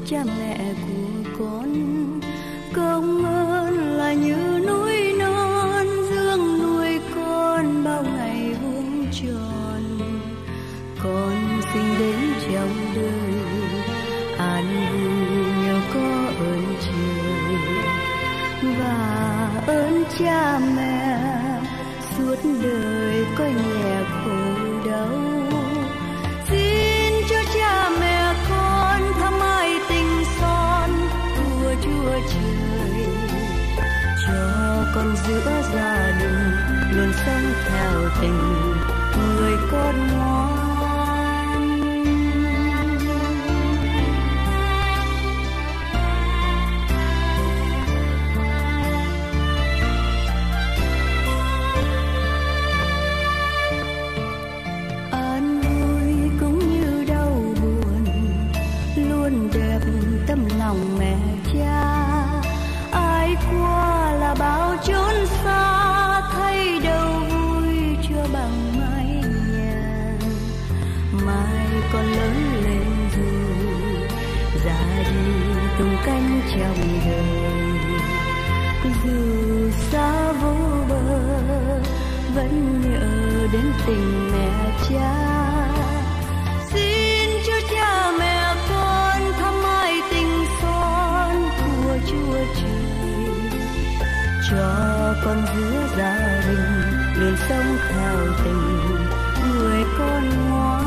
cha mẹ của con. Công ơn là như núi non dương nuôi con bao ngày vuông tròn. Con sinh đến trong đời an vui nhờ có ơn trời và ơn cha mẹ suốt đời có nhẹ khổ đau. Xin cho cha mẹ con thăm ai tình son của Chúa Trời, cho con giữa gia đình luôn sống theo tình người con ngoan. Tấm lòng mẹ cha ai qua là bao chốn xa, thấy đâu vui chưa bằng mái nhà. Mai con lớn lên rồi ra đi tung cánh trong đời, dù xa vô bờ vẫn nhớ đến tình mẹ cha. Xin cho cha mẹ con thăm ai tình son của Chúa Trời, cho con giữa gia đình luôn sống theo tình người con ngoan.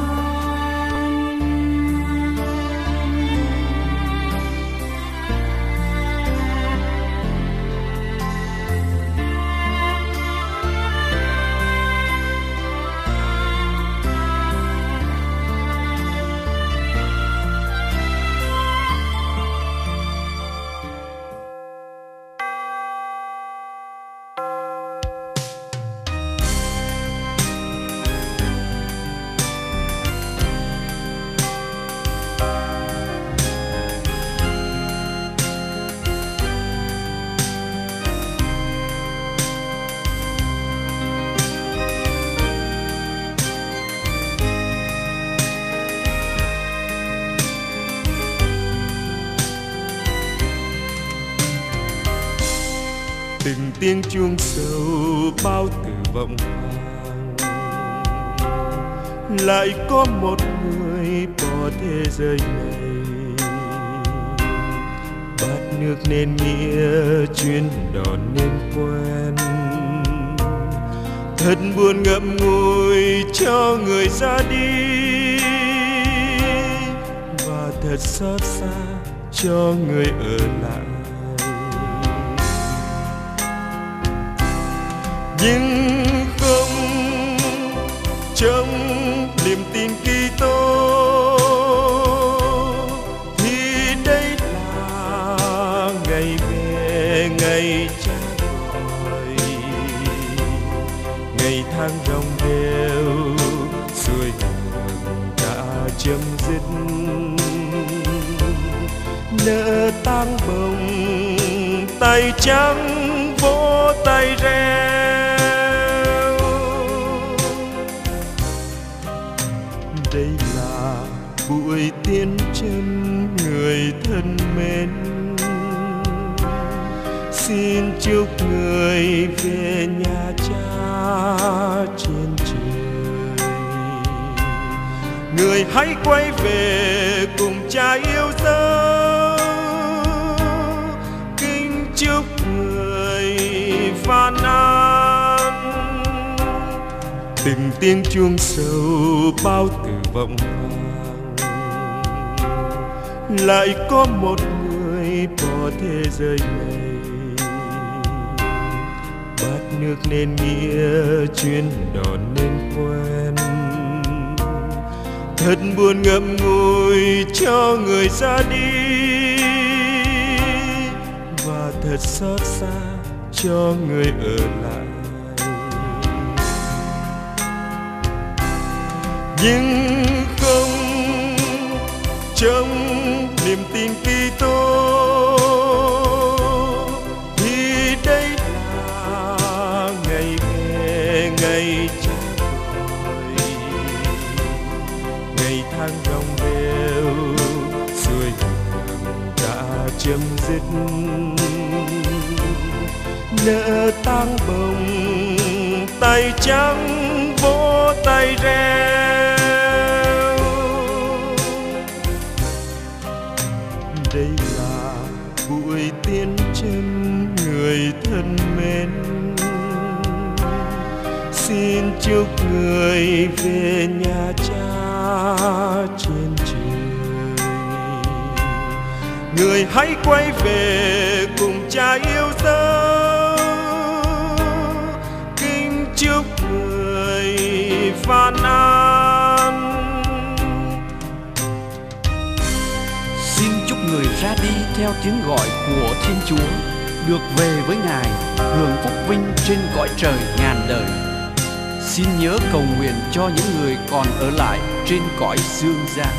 từng tiếng chuông sầu bao từ vọng vang, lại có một người bỏ thế giới này. Bát nước nên nghĩa, chuyến đò nên quen, thật buồn ngậm ngùi cho người ra đi, và thật xót xa cho người ở lại. Nhưng không trong niềm tin Kitô thì đây là ngày về, ngày cha gọi, ngày tháng rong rêu xuôi đường đã chấm dứt. Nỡ tang bồng tay trắng vỗ tay reo, đây là buổi tiễn chân người thân mến. Xin chúc người về nhà cha trên trời, người hãy quay về cùng cha yêu dấu. Kính chúc người van an, từng tiếng chuông sầu bao từ vọng vang, lại có một người bỏ thế giới này. Bát nước nên nghĩa, chuyến đò nên quen, thật buồn ngậm ngùi cho người ra đi, và thật xót xa cho người ở lại. Nhưng không trong niềm tin Kitô thì đây là ngày về, ngày cha gọi, ngày tháng rong rêu xuôi đường nỡ tang bồng tay trắng vỗ tay reo. Đây là buổi tiên chân người thân mến, xin chúc người về nhà cha trên trời. Người hãy quay về cùng cha yêu dấu, kính chúc người van an. Xin chúc người ra đi theo tiếng gọi của Thiên Chúa, được về với Ngài, hưởng phúc vinh trên cõi trời ngàn đời. Xin nhớ cầu nguyện cho những người còn ở lại trên cõi dương gian.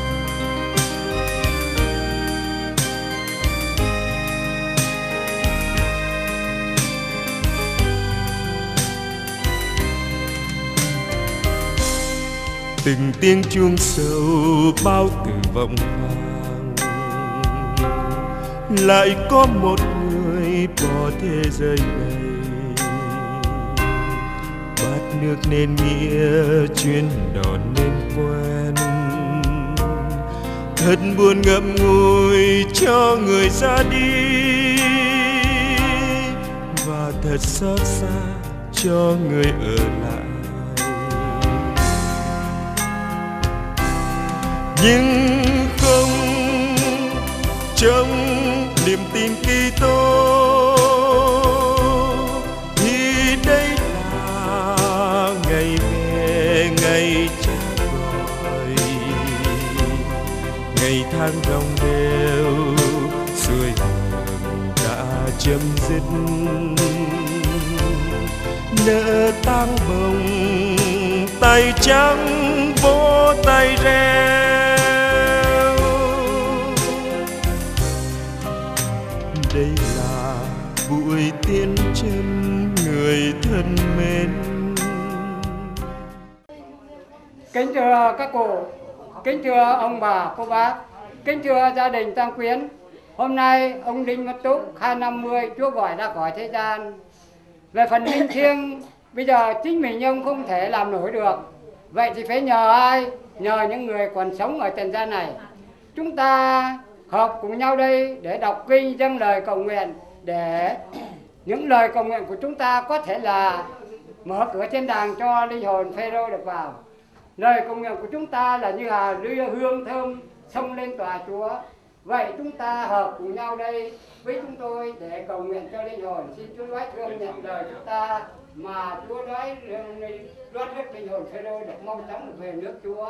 Từng tiếng chuông sầu bao từ vọng vang, lại có một người bỏ thế giới này. Bát nước nên nghĩa, chuyến đò nên quen, thật buồn ngậm ngùi cho người ra đi, và thật xót xa cho người ở lại. Nhưng không trong niềm tin Kitô, thì đây là ngày về, ngày cha gọi, ngày tháng đồng đều xuôi ngược đã chấm dứt. Nỡ tang bồng tay trắng vỗ tay reo. Đây là buổi tiên chân người thân mến. Kính thưa các cụ, kính thưa ông bà, cô bác, kính thưa gia đình Tăng Quyến. Hôm nay ông Đinh Văn Túc 250 Chúa gọi ra khỏi thế gian. Về phần linh thiêng, bây giờ chính mình ông không thể làm nổi được. Vậy thì phải nhờ ai? Nhờ những người còn sống ở trần gian này. Chúng ta hợp cùng nhau đây để đọc kinh, dâng lời cầu nguyện, để những lời cầu nguyện của chúng ta có thể là mở cửa thiên đàng cho linh hồn Phêrô được vào. Lời cầu nguyện của chúng ta là như là hương thơm xông lên tòa Chúa. Vậy chúng ta hợp cùng nhau đây với chúng tôi để cầu nguyện cho linh hồn. Xin Chúa đoái thương nhận lời chúng ta, mà Chúa đoái rước linh hồn Phêrô được mau chóng được về nước Chúa.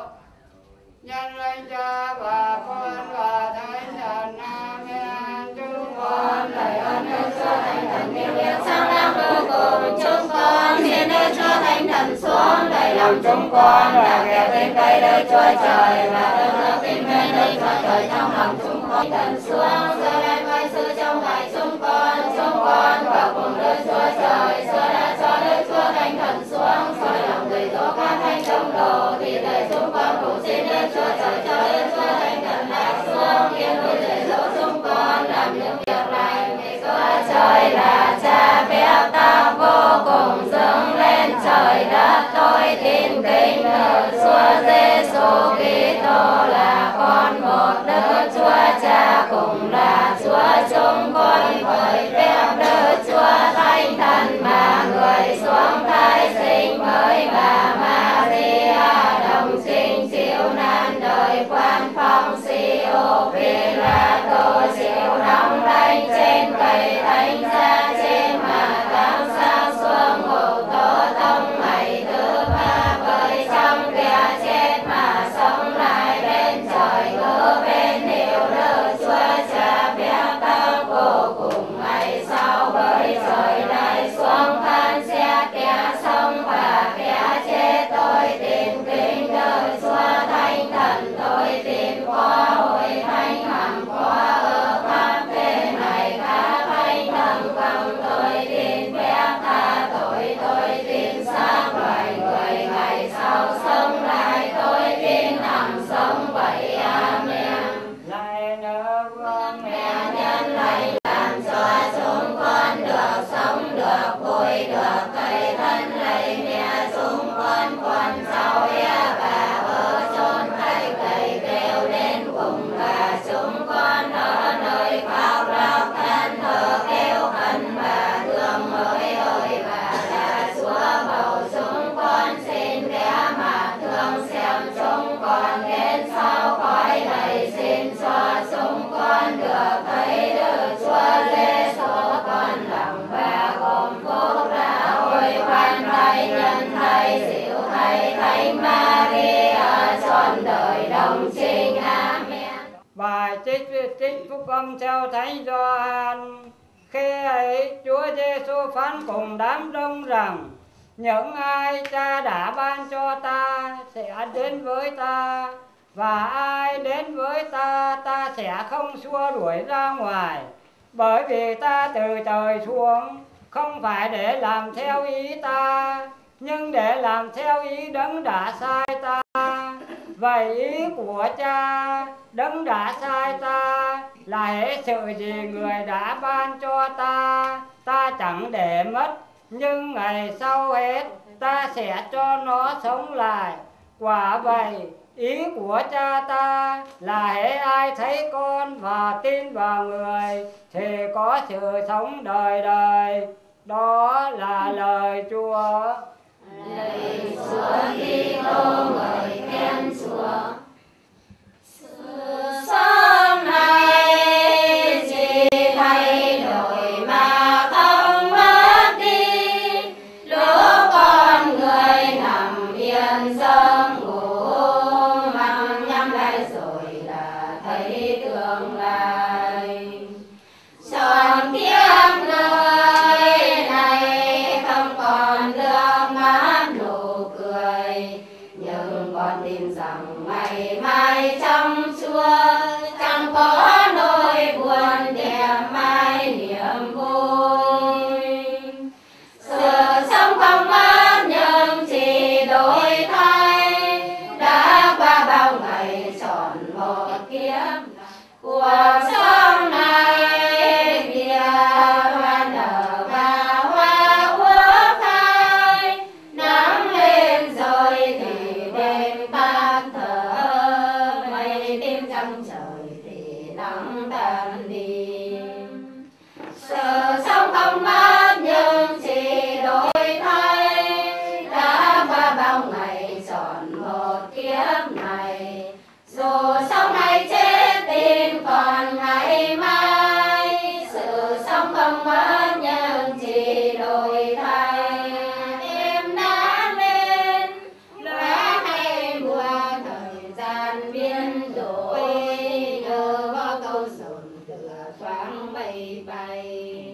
Nhân danh Cha và Con và Thánh Thần. Amen. Chúng con lạy ơn Đức Chúa Thánh Thần yêu liêm sáng láng vô cùng. Chúng con xin Đức Chúa Thánh Thần xuống đầy lòng chúng con, là kẻ tin cậy Đức Chúa Trời và tương ước tin mến Đức Chúa Trời trong lòng chúng con. Thần xuống giờ lên vai sư trong ngài chúng con vào cùng Đức Chúa Trời. Xưa đã cho Đức Chúa Thánh Thần xuống soi lòng người tố các thánh tông đồ, thì để chúng con cùng xin Đức Chúa Trời cho Đức Chúa Thánh Thần đã xuống yên vui để dỗ chúng con làm những việc lành. Vì Chúa Trời là Cha phép ta vô cùng dâng lên trời đất, tôi tin kính thờ Chúa Giêsu Kitô là con một Đức Chúa Cha, cùng là Chúa chúng con với phép Đức Chúa Thánh Thần mà người xuống thai sinh với bà Maria, đồng sinh chịu nan đời quan phong siêu phi là tô chịu đóng đanh trên cây thánh giá trên mà tháng sang xuân ngủ tổ tông ngày thứ ba, với trong kẻ chết mà sống lại bên trời cứ bên hiệu Đức Chúa Maria trọn đời đồng trinh. Amen. Bài trích phúc âm theo Thánh Gioan. Khi ấy Chúa Giêsu phán cùng đám đông rằng: những ai Cha đã ban cho ta sẽ đến với ta, và ai đến với ta, ta sẽ không xua đuổi ra ngoài. Bởi vì ta từ trời xuống không phải để làm theo ý ta, nhưng để làm theo ý Đấng đã sai ta. Vậy ý của Cha Đấng đã sai ta là hễ sự gì người đã ban cho ta, ta chẳng để mất, nhưng ngày sau hết ta sẽ cho nó sống lại. Quả vậy, ý của Cha ta là hễ ai thấy con và tin vào người thì có sự sống đời đời. Đó là lời Chúa. Lạy Chúa Kitô, ngợi khen Chúa. Sự sống này chỉ thay đổi mà không mất đi. Lúc con người nằm yên giấc ngủ, mắt nhắm lại rồi là thấy tương lai. Trọn kiếp người này không còn nước mắt nụ cười, nhưng con tin rằng ngày mai trong Chúa chẳng có nỗi buồn, đẹp mai niềm vui. Sự sống không mất nhưng chỉ đổi thay, đã qua bao ngày trọn một kiếp. Cuộc sống này bia hoa nở và hoa úa khai, nắng lên rồi thì đêm tan thở, mây đêm trăng trời thì nắng tan đi. Sự sống không mất nhưng chỉ đổi thay, đã qua bao ngày trọn một kiếp này. Dù sống hay chết tin còn ngày mai, sự sống không mất nhưng chỉ đổi thay. Đêm đã lên lóe hay mùa, thời gian biến đổi như có câu dồn tựa thoáng bay bay.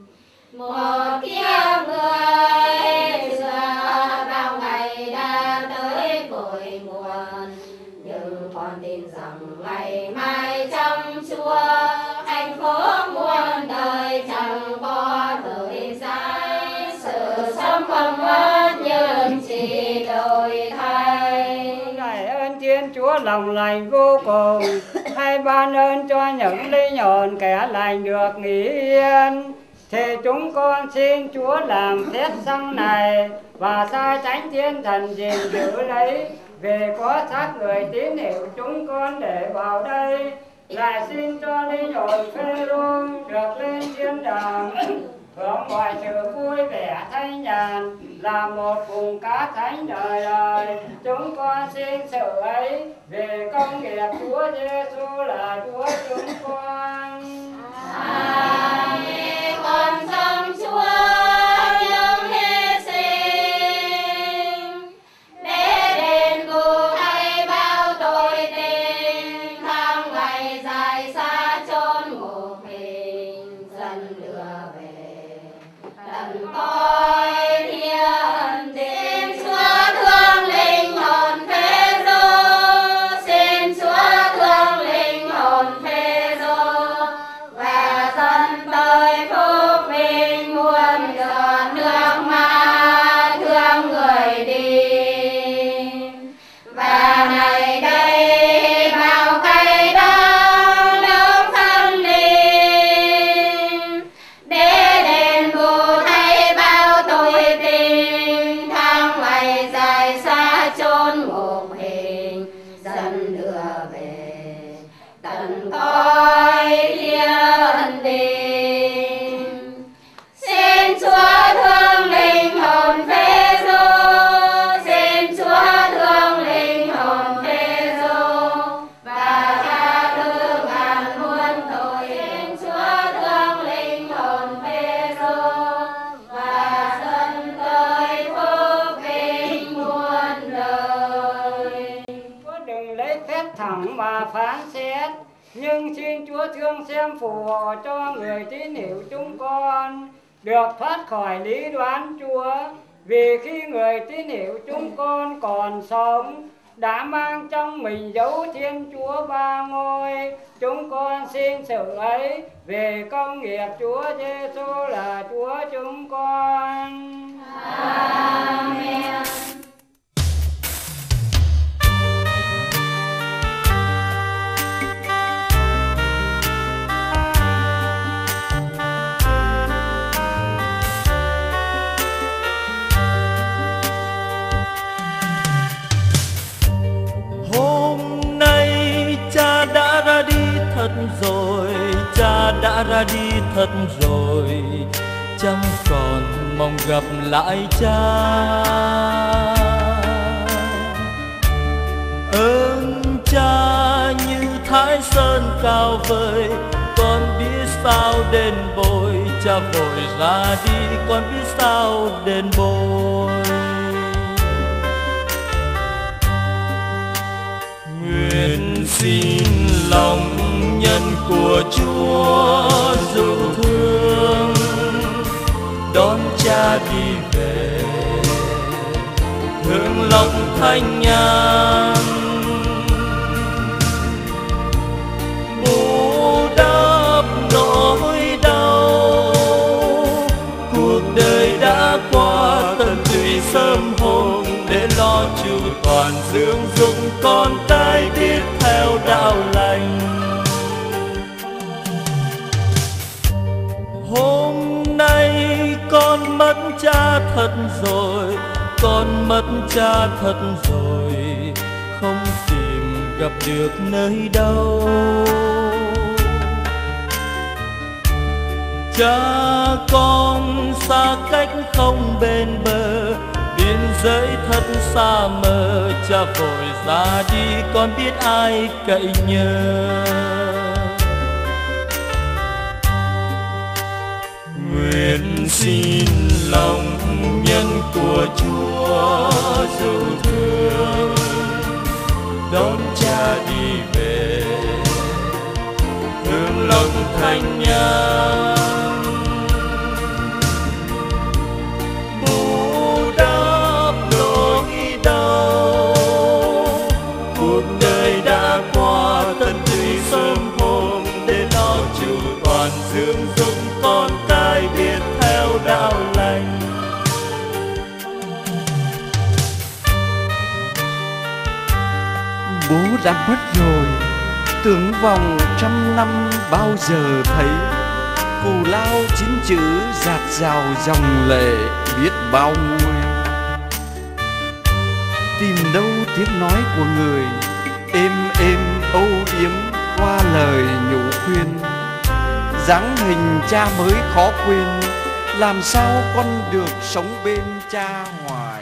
Một kiếp người xưa bao ngày đã tới cội nguồn, nhưng con tin rằng ngày mai trong Chúa hạnh phúc muôn đời chẳng có thời gian. Sự sống không mất nhưng chỉ đổi thay. Lạy ơn Thiên Chúa lòng lành vô cùng, hay ban ơn cho những linh hồn kẻ lành được nghỉ yên. Thì chúng con xin Chúa làm phép xăng này và sai Thánh Thiên Thần gìn giữ lấy, về có xác người tín hiệu chúng con để vào đây. Lại xin cho linh hồn Phêrô được lên thiên đàng, hưởng mọi sự vui vẻ thanh nhàn, là một vùng cá thánh đời đời. Chúng con xin sự ấy về công nghiệp Chúa Giêsu là Chúa chúng con. Amen. Con trong Chúa những hy sinh, để đền bù thay bao tội tình, tháng ngày dài xa chốn ngục hình, dần đưa về tận cõi thiên. Xin Chúa thương linh hồn Phêrô, xin Chúa thương linh hồn Phêrô, và dân tới phúc vinh muôn giọt nước mắt thương người đi. Và ngày đây bao cay đắng nước thân linh, để đền bù thay bao Nhưng xin Chúa thương xem phù hộ cho người tín hữu chúng con được thoát khỏi lý đoán Chúa. Vì khi người tín hữu chúng con còn sống đã mang trong mình dấu Thiên Chúa Ba Ngôi, chúng con xin sự ấy về công nghiệp Chúa Giêsu là Chúa chúng con. Amen. Rồi cha đã ra đi thật rồi, chẳng còn mong gặp lại cha. Ơn cha như Thái Sơn cao vời, con biết sao đền bồi. Cha vội ra đi, con biết sao đền bồi. Nguyện xin lòng nhân của Chúa dịu thương đón cha đi về, hương lòng thanh nhàn bù đắp nỗi đau. Cuộc đời đã qua tận tụy sớm hôm, để lo chu toàn dưỡng dụng con cái biết theo đạo lành. Hôm nay con mất cha thật rồi, con mất cha thật rồi, không tìm gặp được nơi đâu. Cha con xa cách không bên bờ, biên giới thật xa mờ. Cha vội ra đi, con biết ai cậy nhờ. Nguyện xin lòng nhân của Chúa dịu thương đón cha đi về, hương lòng thanh nhàn bù đắp nỗi đau. Cuộc đời đã qua tận tụy sớm hôm, để lo chu toàn dưỡng dụng con cái biết theo đạo lành. Bố đã mất rồi, tưởng vòng trăm năm bao giờ thấy. Cù lao chín chữ dạt dào dòng lệ biết bao nguôi. Tìm đâu tiếng nói của người êm êm âu yếm qua lời nhủ khuyên. Dáng hình cha mới khó quên, làm sao con được sống bên cha hoài.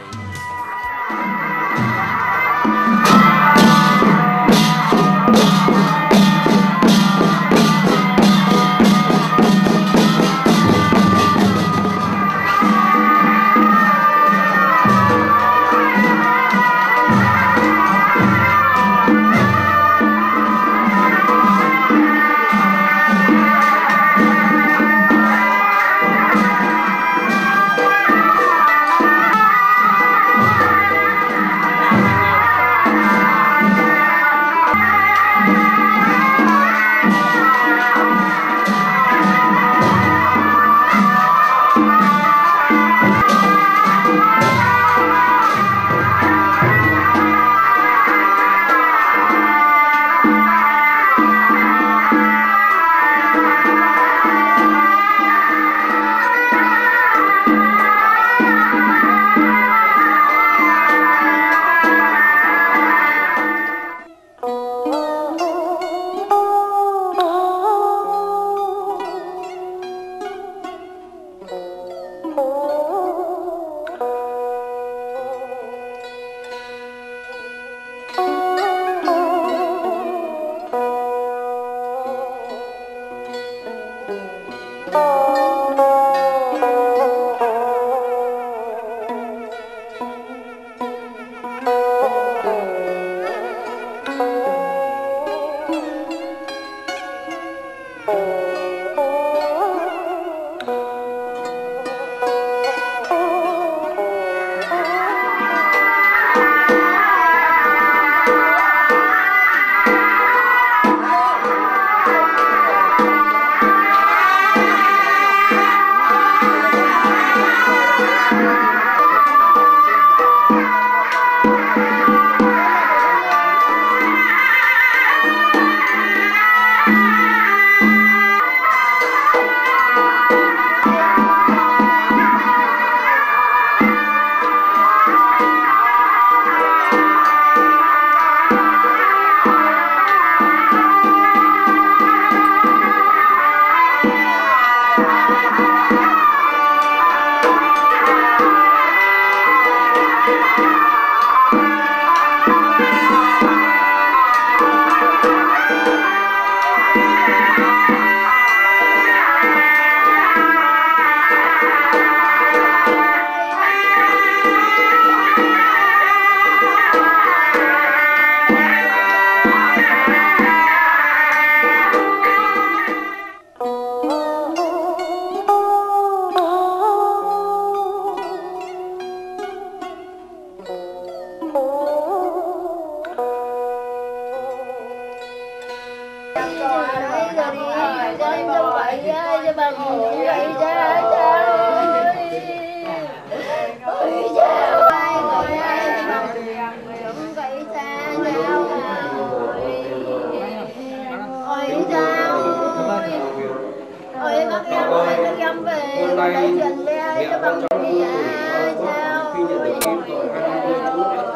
mẹ con cháu vui tuổi khi nhận được tin tội 20 chú mất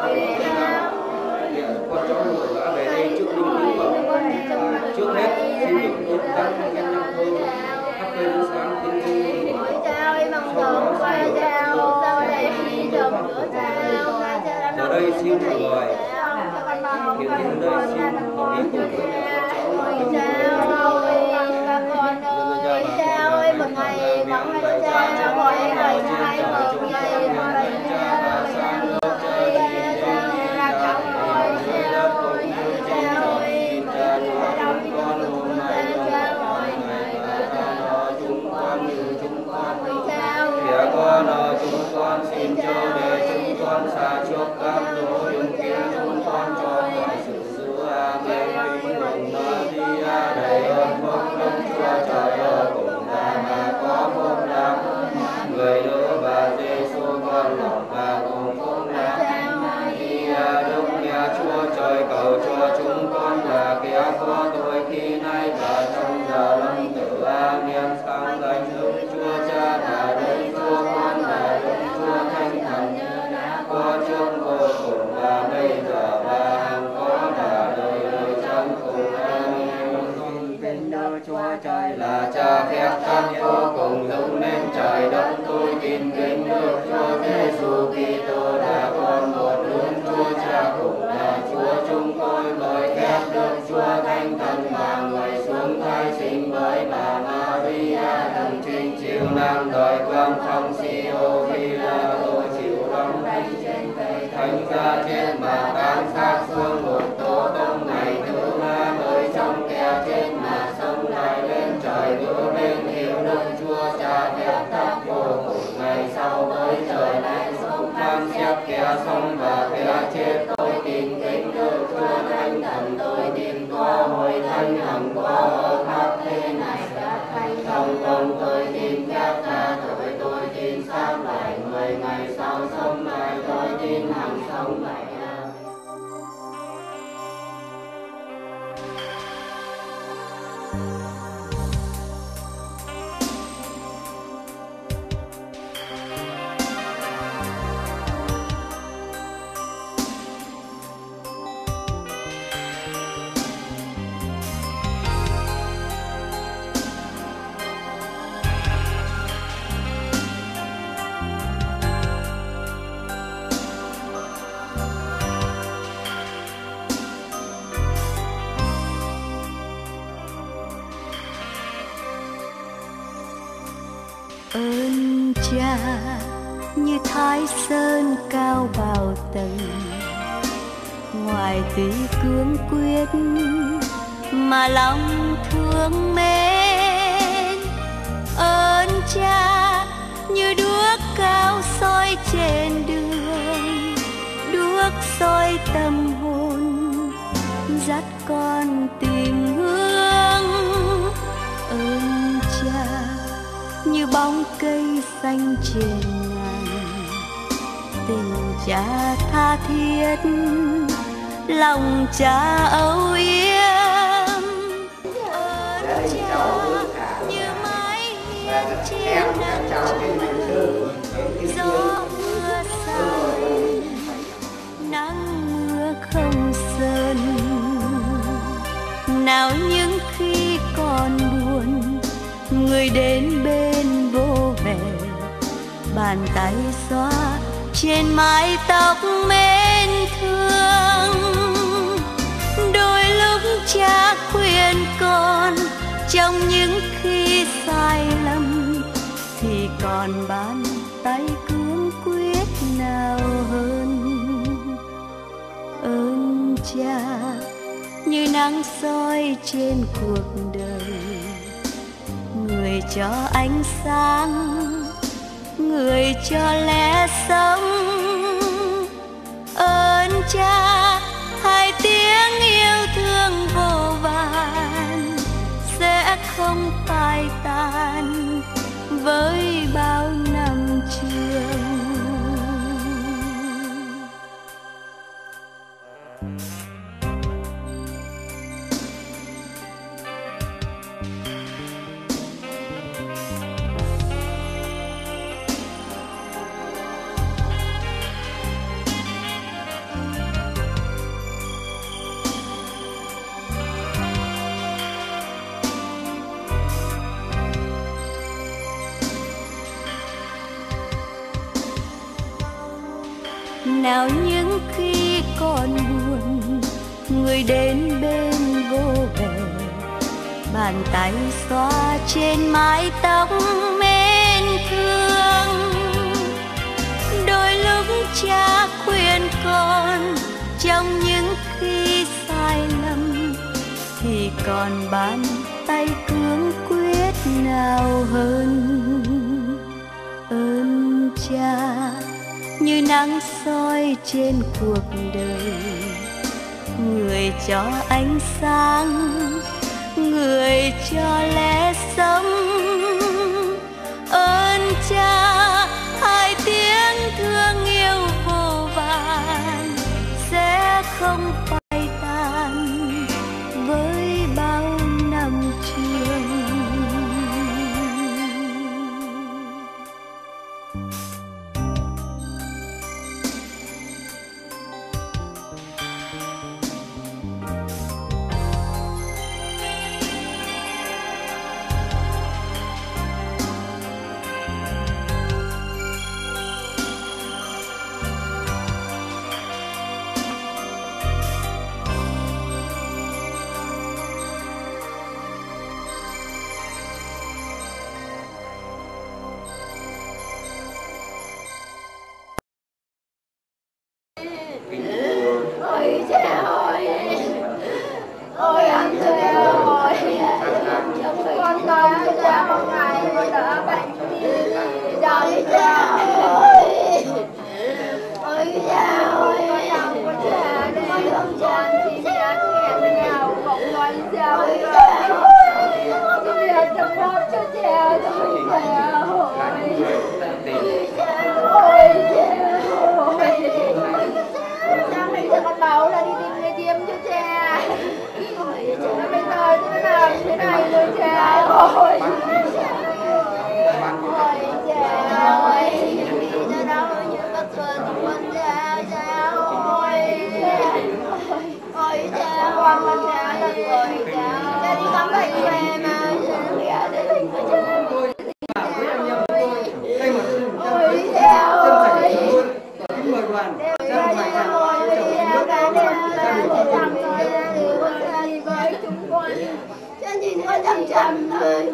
con cháu buổi đã về đây trước linh cứu vợ. Trước hết xin được đốt các nhân năm thơm thắp cây ánh sáng tinh linh. Giờ đây xin một lời hiện đến đây xin tỏ ý cùng với mẹ con cháu một ngày vắng lời cha gọi ngày hai mừng ngày lời cha sáng nước trời ra cháu ơi cha ơi cha ơi cha chúng con hôm nay cha ơi chúng con như chúng con kẻ con ở chúng con xin cho để chúng con xa trước các lỗi kia chúng con cho khỏi sự xưa nghe vinh mừng Maria đầy ơn phúc đức Chúa Trời ơi cùng mà có phúc lắm người nữ và Giêsu con lòng và cùng phúc lắm Maria Đức Mẹ Chúa Trời cầu cho chúng con là kẻ có tội khi nay và trong giờ lâm tử. Amen. Sáng danh Đức Chúa Cha và Đức Chúa Con và Đức Chúa Thánh Thần có trước vô cùng và bây giờ và hằng có và đời đời chẳng cùng. Chúa Trời là Cha phép tắc vô cùng dựng nên trời đất. Tôi tin kính Đức Chúa Giêsu Kitô là con một Đức Chúa Cha cùng là Chúa chúng tôi bởi phép Đức Chúa Thánh Thần mà người xuống thai sinh bởi bà Maria thần trinh chịu nan đời quan phong siêu khi là tôi chịu đóng đinh trên cây thánh giá chết mà tán xác xuống một tố đông ngày thứ ba bởi trong kẻ chết mà sống lại lên trời đưa bên hiệu Đức Chúa Cha phép tắc vô cùng ngày sau với trời lại sống phán xét kẻ sống và kẻ chết. Tôi tin kính Đức Chúa Thánh Thần. Tôi tin có hội thánh hằng có ở khắp thế này các thánh trong công. Tôi tin phép tha tội. Tôi tin xác lại người ngày sau sống lại. Tôi tin hằng sống lại. Ơn Cha như Thái Sơn cao bao tầng, ngoài tuy cương quyết mà lòng thương mến. Ơn Cha như đuốc cao soi trên đường, đuốc soi tâm hồn dắt con tìm hướng. Ơn Cha như bóng cây xanh trên ngàn, tình Cha tha thiết, lòng Cha âu yếm. Ơn Cha như mái hiên trên nắng gió mưa xa, nắng mưa không sơn. Nào những khi còn buồn, người đến bên vô vẻ, bàn tay xoa trên mái tóc mến thương. Đôi lúc Cha khuyên con, trong những khi sai lầm thì còn bàn tay cương quyết nào hơn. Ơn Cha như nắng soi trên cuộc đời, người cho ánh sáng, người cho lẽ sống. Ơn Cha hai tiếng yêu thương vô vàn sẽ không phai tan với bao năm trường. nào những khi còn buồn, người đến bên vô về, bàn tay xoa trên mái tóc mến thương. Đôi lúc cha khuyên con trong những khi sai lầm, thì còn bàn tay cương quyết nào hơn cha. Như nắng soi trên cuộc đời, người cho ánh sáng, người cho lẽ sống. Ơn cha, hai tiếng thương yêu vô vàn sẽ không phai tan với bao năm trường. Ôi cha ơi, ôi anh cha ơi, con cầu cho cha một ngày con đỡ bệnh đi. Trời cha ơi, ôi cha ơi, con cầu của cha đi, con cha thì cha nghẹn ngào cộng loài cha ơi. Cái việc chăm sóc cho cha thôi cha ơi. Ôi cha mình sẽ con bảo là đi tìm người tiêm cho cha. Bây giờ tôi làm thế này rồi cha ơi. Ôi cha ơi, đi ra đâu như các con cha ơi. Ôi cha, con cha thật rồi cha. Cha đi khám bệnh về mà cha để bệnh của cha. Ôi cha ơi. Mời đoàn chân nhìn có chậm chậm thôi.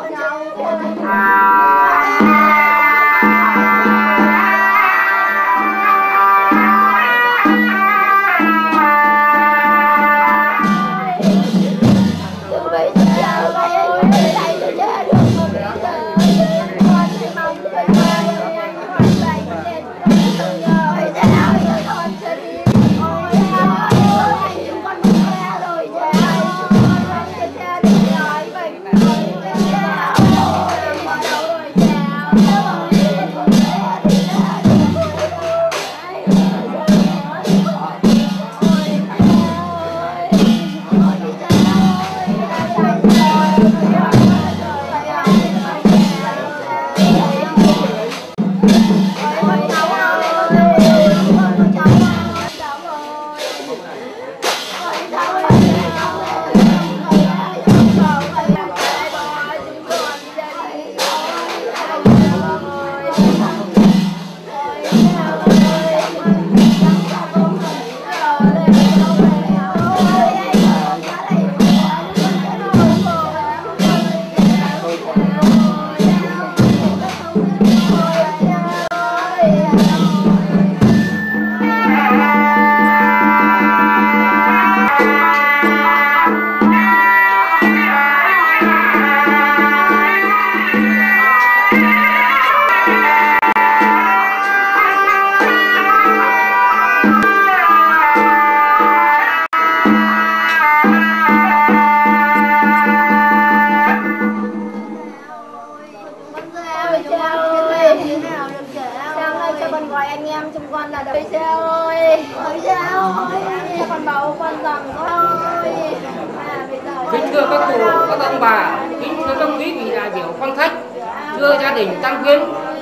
Kính thưa các cụ, các ông bà, kính thưa các quý vị đại biểu quan khách, thưa gia đình Tăng Quyến.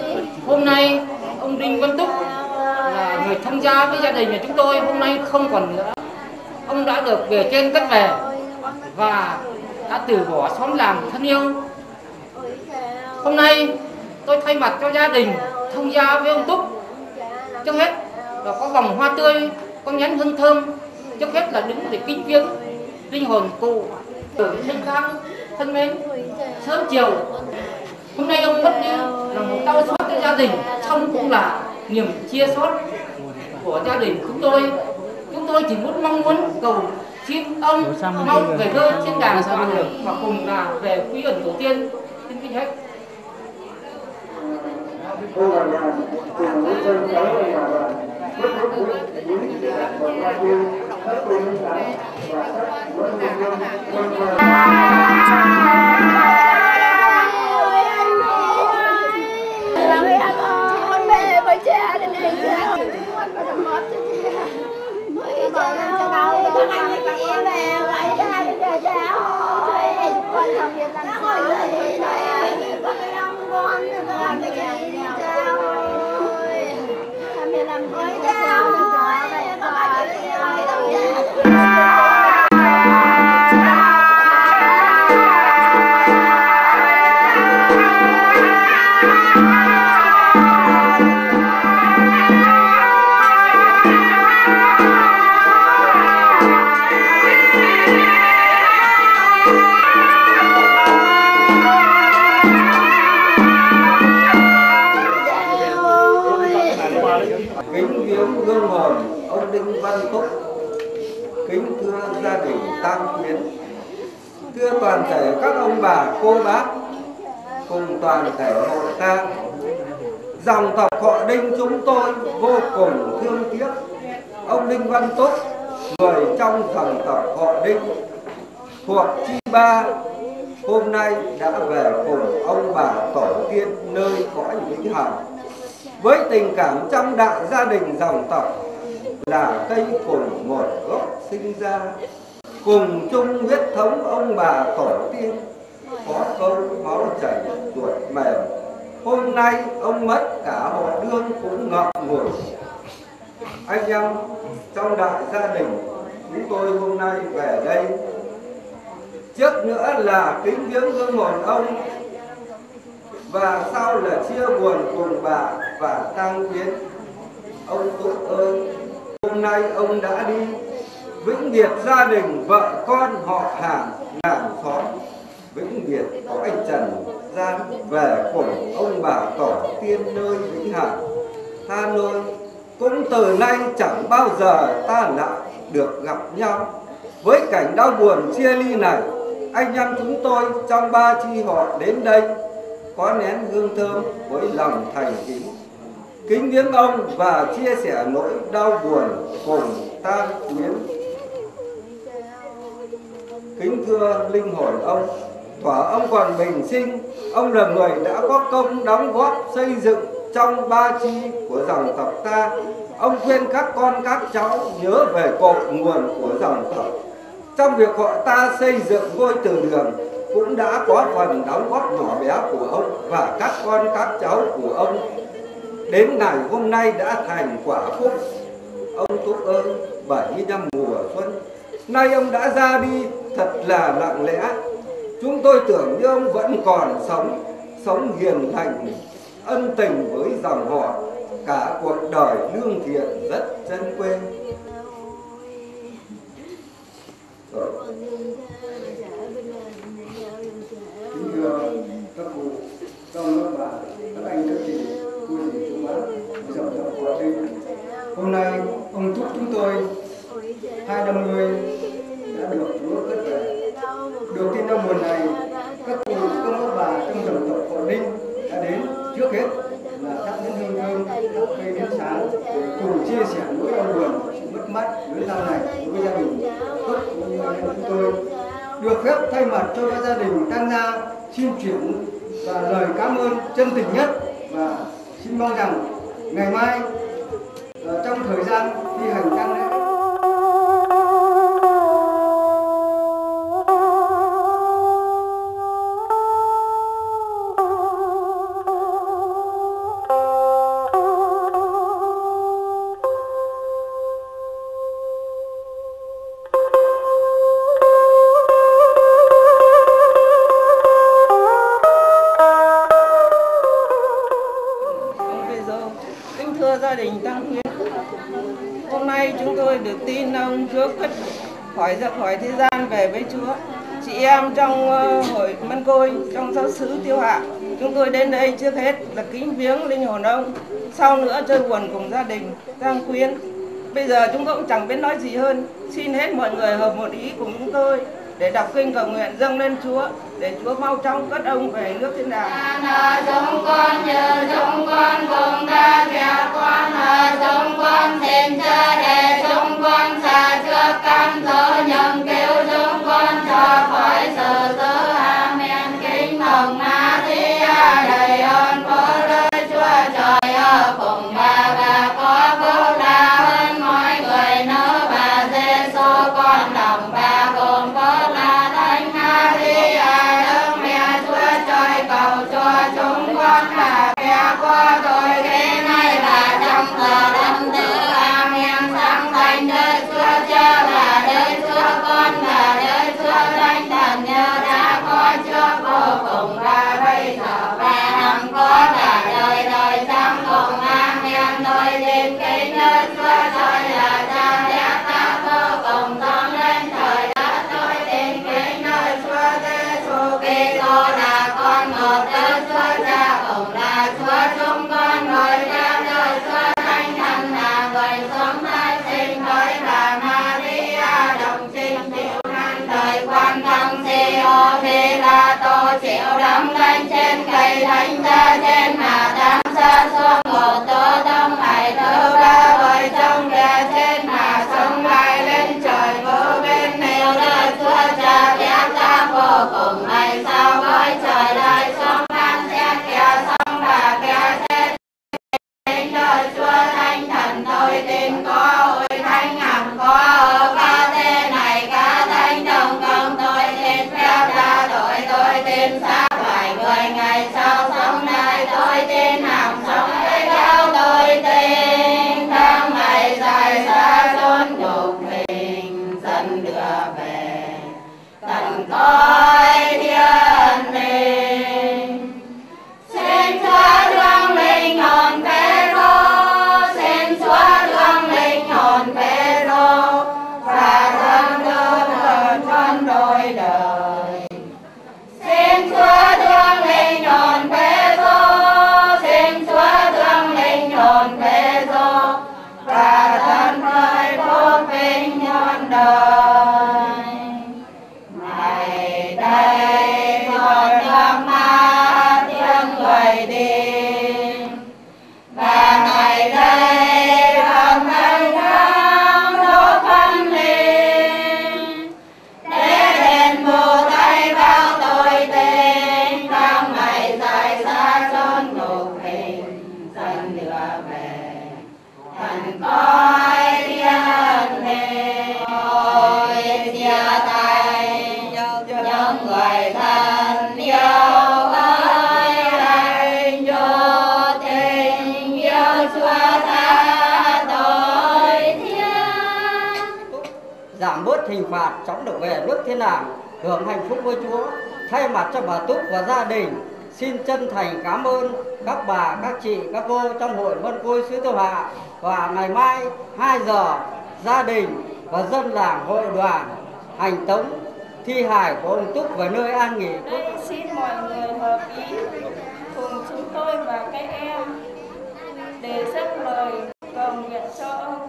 Hôm nay ông Đinh Văn Túc là người thông gia với gia đình nhà chúng tôi hôm nay không còn nữa. Ông đã được về trên cất về và đã từ bỏ xóm làng thân yêu. Hôm nay tôi thay mặt cho gia đình thông gia với ông Túc, trước hết và có vòng hoa tươi, có nhánh hương thơm. Trước hết là đứng để kính viếng linh hồn cụ tưởng sinh khang thân mến. Sớm chiều hôm nay ông mất đi là một đau xót cho gia đình, song cũng là niềm chia xót của gia đình chúng tôi. Chúng tôi chỉ mong muốn cầu xin ông mau về nơi trên đàng tọa được và cùng là về quy ẩn tổ tiên. Xin kính hết. Kính viếng hương hồn ông Đinh Văn Túc. Kính thưa gia đình Tam Quyến, thưa toàn thể các ông bà cô bác cùng toàn thể hội tang. Dòng tộc họ Đinh chúng tôi vô cùng thương tiếc ông Đinh Văn Túc, người trong dòng tộc họ Đinh thuộc chi ba, hôm nay đã về cùng ông bà tổ tiên nơi cõi vĩnh hằng. Với tình cảm trong đại gia đình dòng tộc là cây cùng một gốc sinh ra, cùng chung huyết thống ông bà tổ tiên, có câu máu chảy ruột mềm. Hôm nay ông mất, cả họ đương cũng ngậm ngùi. Anh em trong đại gia đình chúng tôi hôm nay về đây, trước nữa là kính viếng hương hồn ông, và sau là chia buồn cùng bà và tang quyến. Ông Túc ơi, hôm nay ông đã đi vĩnh biệt gia đình, vợ con, họ hàng, làng xóm, vĩnh biệt cõi trần gian, về cùng ông bà tổ tiên nơi vĩnh hằng. Tha ơi, cũng từ nay chẳng bao giờ ta lại được gặp nhau. Với cảnh đau buồn chia ly này, anh em chúng tôi trong ba chi họ đến đây có nén hương thơm với lòng thành kính, kính viếng ông và chia sẻ nỗi đau buồn cùng tang quyến. Kính thưa linh hồn ông, thuở ông còn bình sinh, ông là người đã có công đóng góp xây dựng trong ba chi của dòng tộc ta. Ông khuyên các con các cháu nhớ về cội nguồn của dòng tộc. Trong việc họ ta xây dựng ngôi từ đường cũng đã có phần đóng góp nhỏ bé của ông và các con các cháu của ông. Đến ngày hôm nay đã thành quả phúc. Ông Túc ơi, 75 mùa xuân, nay ông đã ra đi thật là lặng lẽ. Chúng tôi tưởng như ông vẫn còn sống hiền lành, ân tình với dòng họ, cả cuộc đời lương thiện rất chân quê. Kính thưa các cụ, các ông, các bà, các anh, các chị, cô dì, chú bác, dòng tộc họ Đinh. Hôm nay ông Túc chúng tôi 250 đã được Chúa cất về. Được tin đau buồn này, các cụ, các ông, các bà trong dòng tộc họ Đinh đã đến trước hết là thắp nén hương thơm, thắp cây nén sáng, cùng chia sẻ nỗi đau buồn, mất mát lớn lao này với gia đình Túc cũng như anh em chúng tôi. Được phép thay mặt cho các gia đình tang gia xin chuyển và lời cảm ơn chân tình nhất, và xin mong rằng ngày mai trong thời gian thi hành tang lễ, Kính thưa gia đình Tăng Quyến, Hôm nay chúng tôi được tin ông Chúa cất ra khỏi thế gian về với Chúa. Chị em trong hội Mân Côi, trong giáo xứ Tiêu Hạ, chúng tôi đến đây trước hết là kính viếng linh hồn ông, sau nữa chơi buồn cùng gia đình, tang quyến. Bây giờ chúng tôi cũng chẳng biết nói gì hơn, xin hết mọi người hợp một ý cùng chúng tôi để đọc kinh cầu nguyện dâng lên Chúa, để Chúa mau chóng cất ông về nước thiên đàng. Chúng con nhờ chúng con cùng ta kẻ con chúng con xin cha để chúng con xa trước cam dỗ nhận cứu chúng con cho khỏi sự dữ. Amen. Kính mừng Maria đầy ơn phước đời Chúa trời ở cùng bà có phước đa hơn mọi người nữ, bà Giêsu con đồng bà cùng phước là Thánh Maria Đức Mẹ Chúa trời cầu cho chúng con là kẻ có tội khi nay và trong giờ lâm tử. Amen. Sáng thánh Đức Chúa Cha và Đức Chúa Con và Đức Chúa Thánh Thần như đã có trước vô cùng và bây giờ và hằng có và đời đời sáng cùng. Amen. Tôi tin kính Đức Chúa trời là Cha lẽ ta vô cùng sống lên trời đất. Tôi tin kính Đức Chúa Giêsu Kitô là con một Đức Chúa Cha cùng là Chúa chúng con người cha Đức Chúa Thánh Thần là người sống tái sinh với bà Maria đồng sinh chịu nan đời quan tâm siêu thì là tô chịu đóng gánh trên cây thánh giá trên mà đám xa xuống một tô tâm ngày thứ ba vời trong kẻ chết mà sống lại lên trời vô bên nêu Đức Chúa Cha ghét ta vô cùng ngày sau với trời đời sống ban xét kẻ sống và kẻ chết. Kính Đức Chúa Thánh Thần tôi tin có hội thánh hằng có ở ca thế này ca thánh đồng công. Tôi tin phép tha tội, tôi tin xác loài người ngày sau sống lại. Tôi tin hằng sống với nhau, tôi tin tháng ngày dài xa chốn nhục mình dần đưa về tận cõi thiên linh. Xin Chúa thương linh hồn Phêrô, xin Chúa thương linh hồn Phêrô và thương con đôi đời. Xin Chúa thương linh hồn Phêrô, xin Chúa thương linh hồn Phêrô và thân thời phúc vinh muôn đời. Ngày đây còn nhắm mắt tiếng người đi, và ngày đây còn thanh thang đốt phân linh để đền bù thay bao tội tình. Trong ngày dài xa chốn nhục hình dần đưa về thần cõi thiên linh. Ôi chia tay những người thân yêu ơi, hãy cho tình yêu Chúa tha tội thiên. Giảm bớt hình phạt, chóng được về nước thiên đàng, hưởng hạnh phúc với Chúa. Thay mặt cho bà Túc và gia đình, xin chân thành cảm ơn các bà, các chị, các cô trong hội Mân Côi xứ Tiêu Hạ. Và ngày mai 2 giờ, gia đình và dân làng hội đoàn hành tống thi hài của ông Túc về nơi an nghỉ. Đây xin mọi người hợp ý cùng chúng tôi và các em để dâng lời cầu nguyện cho ông.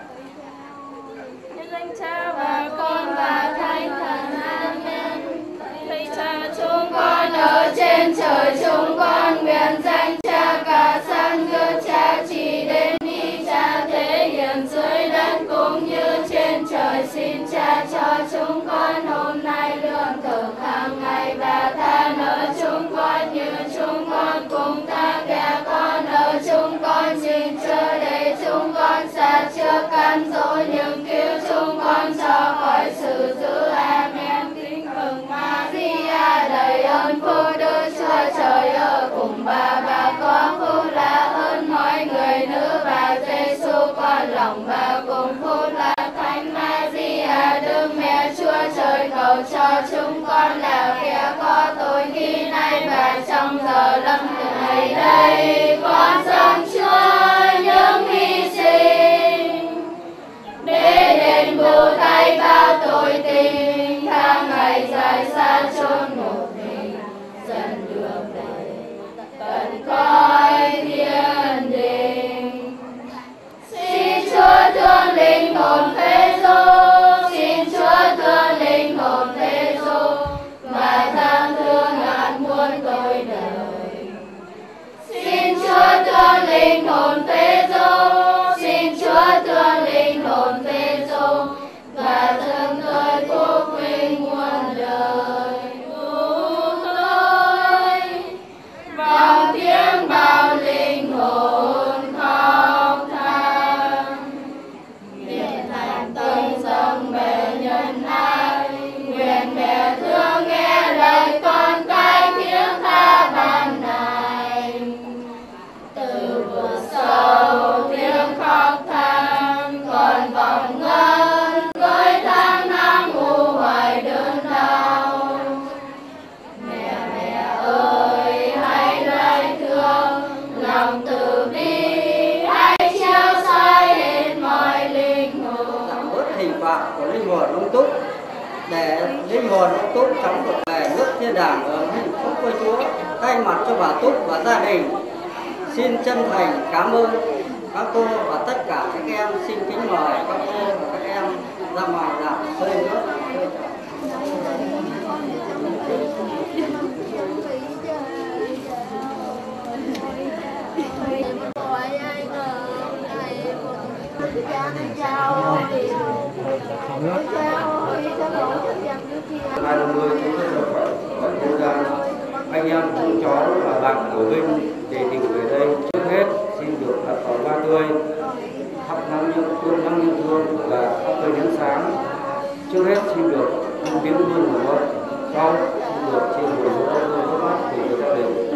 Nhân danh Cha và Con và Thánh Thần. Amen. Thầy Cha chúng con ở trên trời, chúng con nguyện danh Cha cả san cơ Cha chỉ đến ý Cha thể hiện dưới đất cũng như trên trời. Xin Cha cho chúng con hôm nay lương thực hàng ngày và tha nợ chúng con như chúng con cũng tha kẻ con nợ chúng con. Xin chớ để chúng con xa trước cám dỗ nhưng cứu chúng con ra khỏi sự dữ. Amen. Kính mừng Maria đầy ơn phúc, Đức Chúa trời ở cùng bà có phúc là hơn mọi người nữ, và Giêsu con lòng bà cùng phúc là Thánh Maria Đức Mẹ Chúa trời cầu cho chúng con là kẻ có tội khi nay và trong giờ lâm tử. Ngày đây con dâng Chúa những hy sinh còn ông Túc chóng được về nước thiên đàng hưởng hạnh phúc với Chúa. Thay mặt cho bà Túc và gia đình, xin chân thành cảm ơn các cô và tất cả các em. Xin kính mời các cô và các em ra ngoài làm phơi nước. Hai năm mươi chúng tôi được gọi Thế Gian, anh em chú cháu và bạn của Vinh để tìm về đây. Trước hết xin được đặt vào hoa tươi, thắp nắng những hương và thắp tươi nén sáng. Trước hết xin được viếng hương của ông, sau xin được chia buồn nước mắt của gia đình.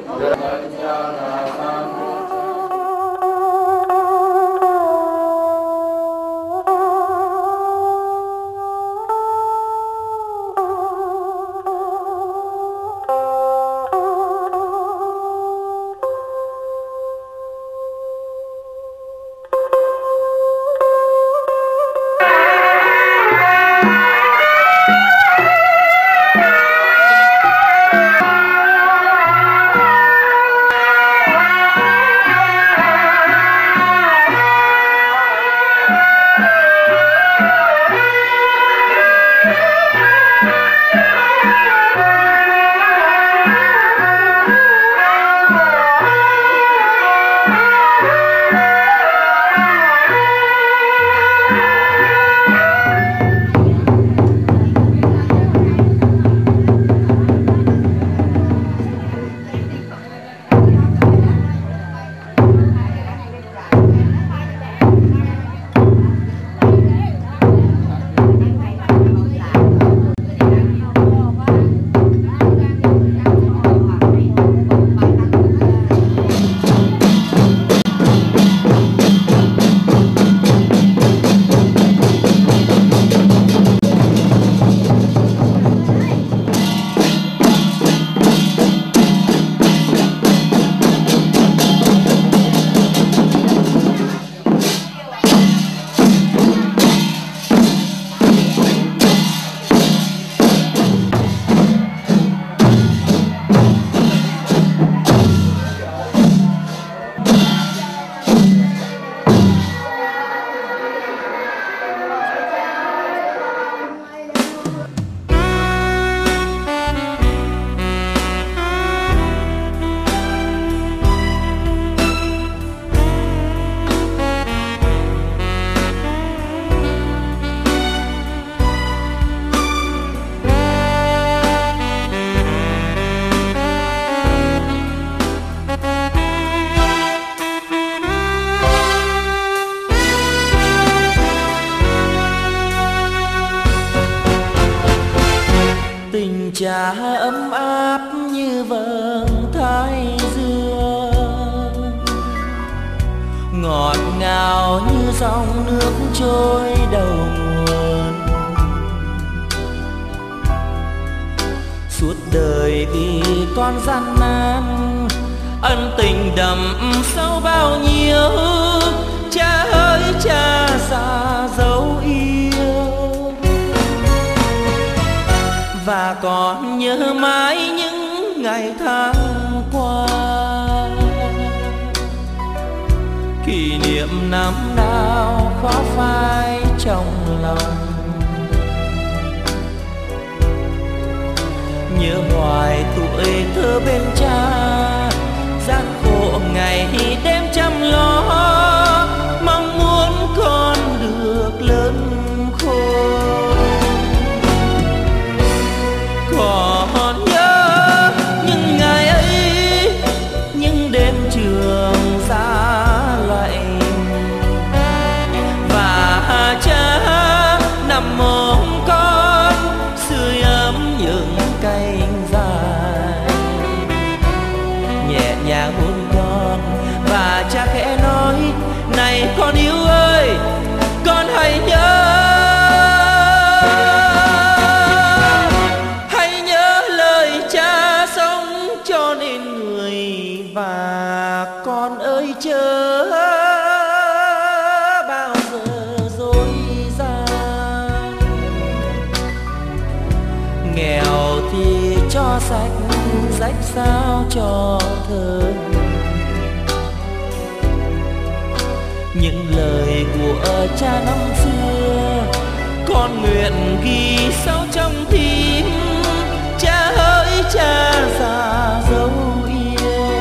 Trà ấm áp như vầng thái dương, ngọt ngào như dòng nước trôi đầu nguồn. Suốt đời vì con gian nan, ân tình đậm sâu bao nhiêu. Cha ơi cha già dấu yêu, và còn nhớ mãi những ngày tháng qua. Kỷ niệm năm nào khó phai trong lòng, nhớ hoài tuổi thơ bên cha. Gian khổ ngày đêm chăm lo, mong muốn con được lớn khôn. Còn nhớ những ngày ấy, những đêm trường giá lạnh, và cha nằm ôm con sưởi ấm những cánh dài, nhẹ nhàng hôn con. Và cha khẽ nói: này con yêu ơi, con hãy nhớ, hãy nhớ lời cha sống cho nên người. Và con ơi chớ bao giờ dối gian, hoa sách rách sao cho thơ. Những lời của cha năm xưa con nguyện ghi sâu trong tim. Cha hỡi cha già dấu yêu.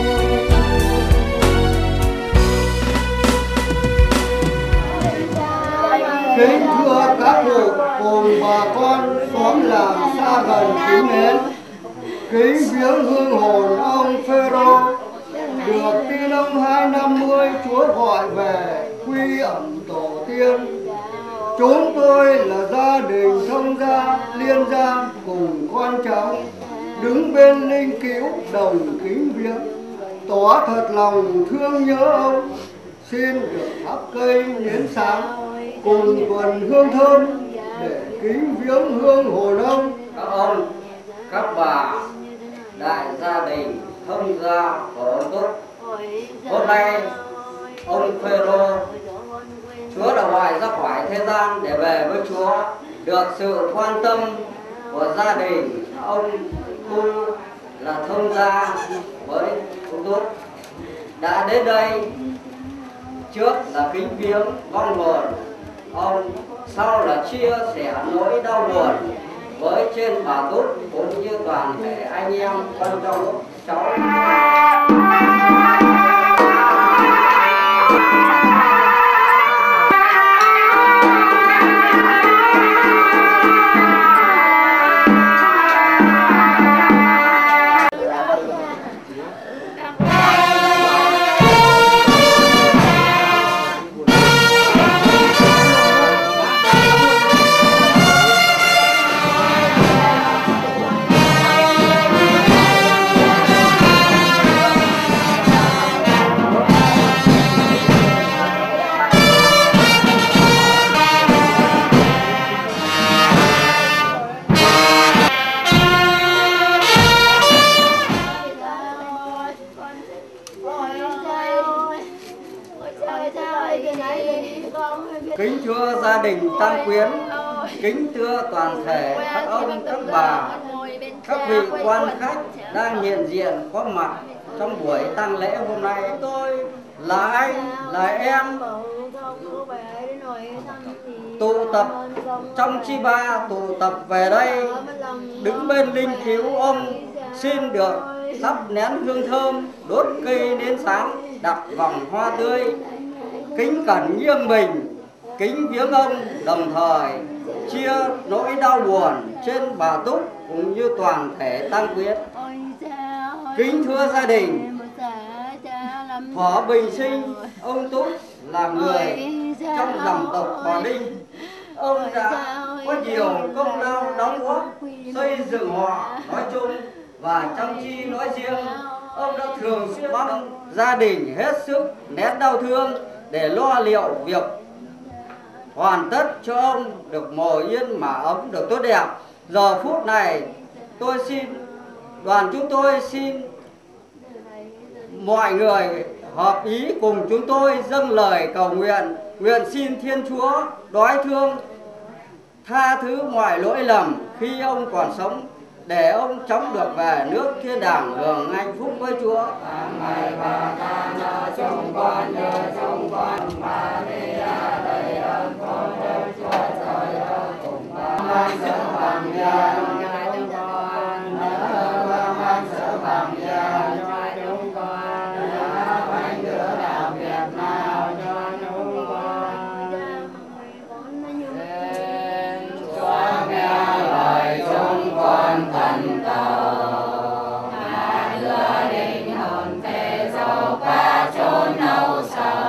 Kính thưa các cụ cùng bà con xóm làng xa gần kính mến, kính viếng hương hồn ông Phêrô. Được tin ông 250 Chúa gọi về quy ẩn tổ tiên. Chúng tôi là gia đình thông gia liên gia cùng con cháu đứng bên linh cữu đồng kính viếng, tỏ thật lòng thương nhớ ông. Xin được thắp cây nến sáng cùng vườn hương thơm để kính viếng hương hồn ông. Các ông, các bà, đại gia đình thông gia của ông Túc, hôm nay ông Phêrô, Chúa đã gọi ra khỏi thế gian để về với Chúa, được sự quan tâm của gia đình ông Tu là thông gia với ông Túc đã đến đây. Trước là kính viếng vong hồn ông, sau là chia sẻ nỗi đau buồn với trên bà Túc cũng như toàn thể anh em con cháu. Kính thưa gia đình Tăng Quyến, kính thưa toàn thể các ông, các bà, các vị quan khách đang hiện diện có mặt trong buổi tang lễ hôm nay. Tôi là anh, là em, tụ tập trong chi ba, tụ tập về đây đứng bên linh cứu ông, xin được thắp nén hương thơm, đốt cây nến sáng, đặt vòng hoa tươi, kính cẩn nghiêng mình kính viếng ông, đồng thời chia nỗi đau buồn trên bà Túc cũng như toàn thể Tăng Quyến. Kính thưa gia đình, thuở bình sinh ông Túc là người trong dòng tộc Bò Đinh. Ông đã có nhiều công lao đóng góp xây dựng họ nói chung và Chăm Chi nói riêng. Ông đã thường mong gia đình hết sức nén đau thương để lo liệu việc hoàn tất cho ông được mồ yên mà ấm được tốt đẹp. Giờ phút này đoàn chúng tôi xin mọi người hợp ý cùng chúng tôi dâng lời cầu nguyện, nguyện xin Thiên Chúa đoái thương tha thứ mọi lỗi lầm khi ông còn sống, để ông chóng được về nước thiên đàng hưởng hạnh phúc với Chúa. Hãy subscribe cho kênh Ghiền Mì Gõ để không bỏ lỡ những video hấp dẫn.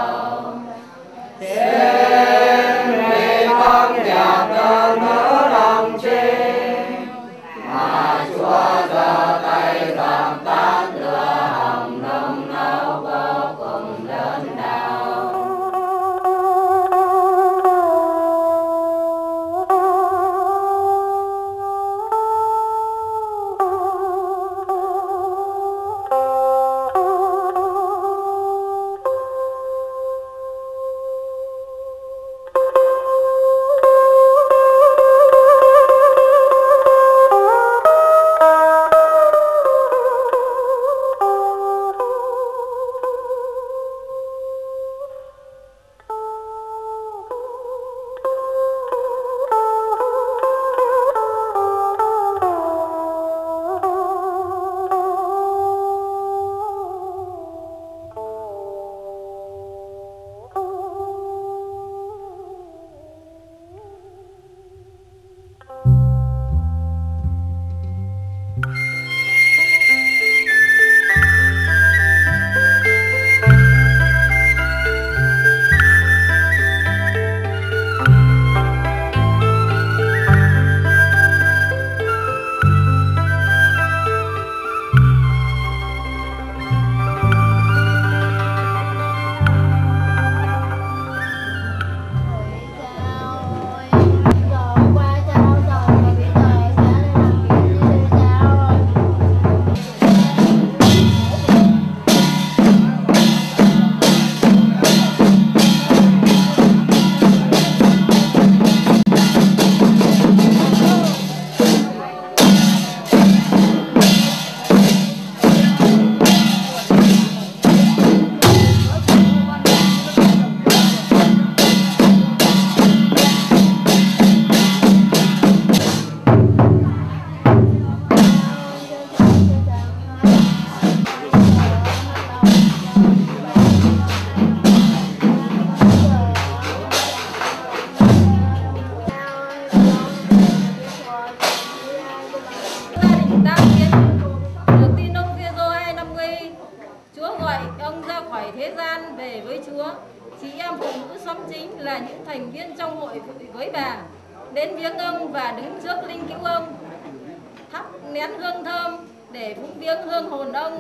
Chúa, chị em phụ nữ xóm chính là những thành viên trong hội với bà đến viếng ông và đứng trước linh cữu ông, thắp nén hương thơm để phụng viếng hương hồn ông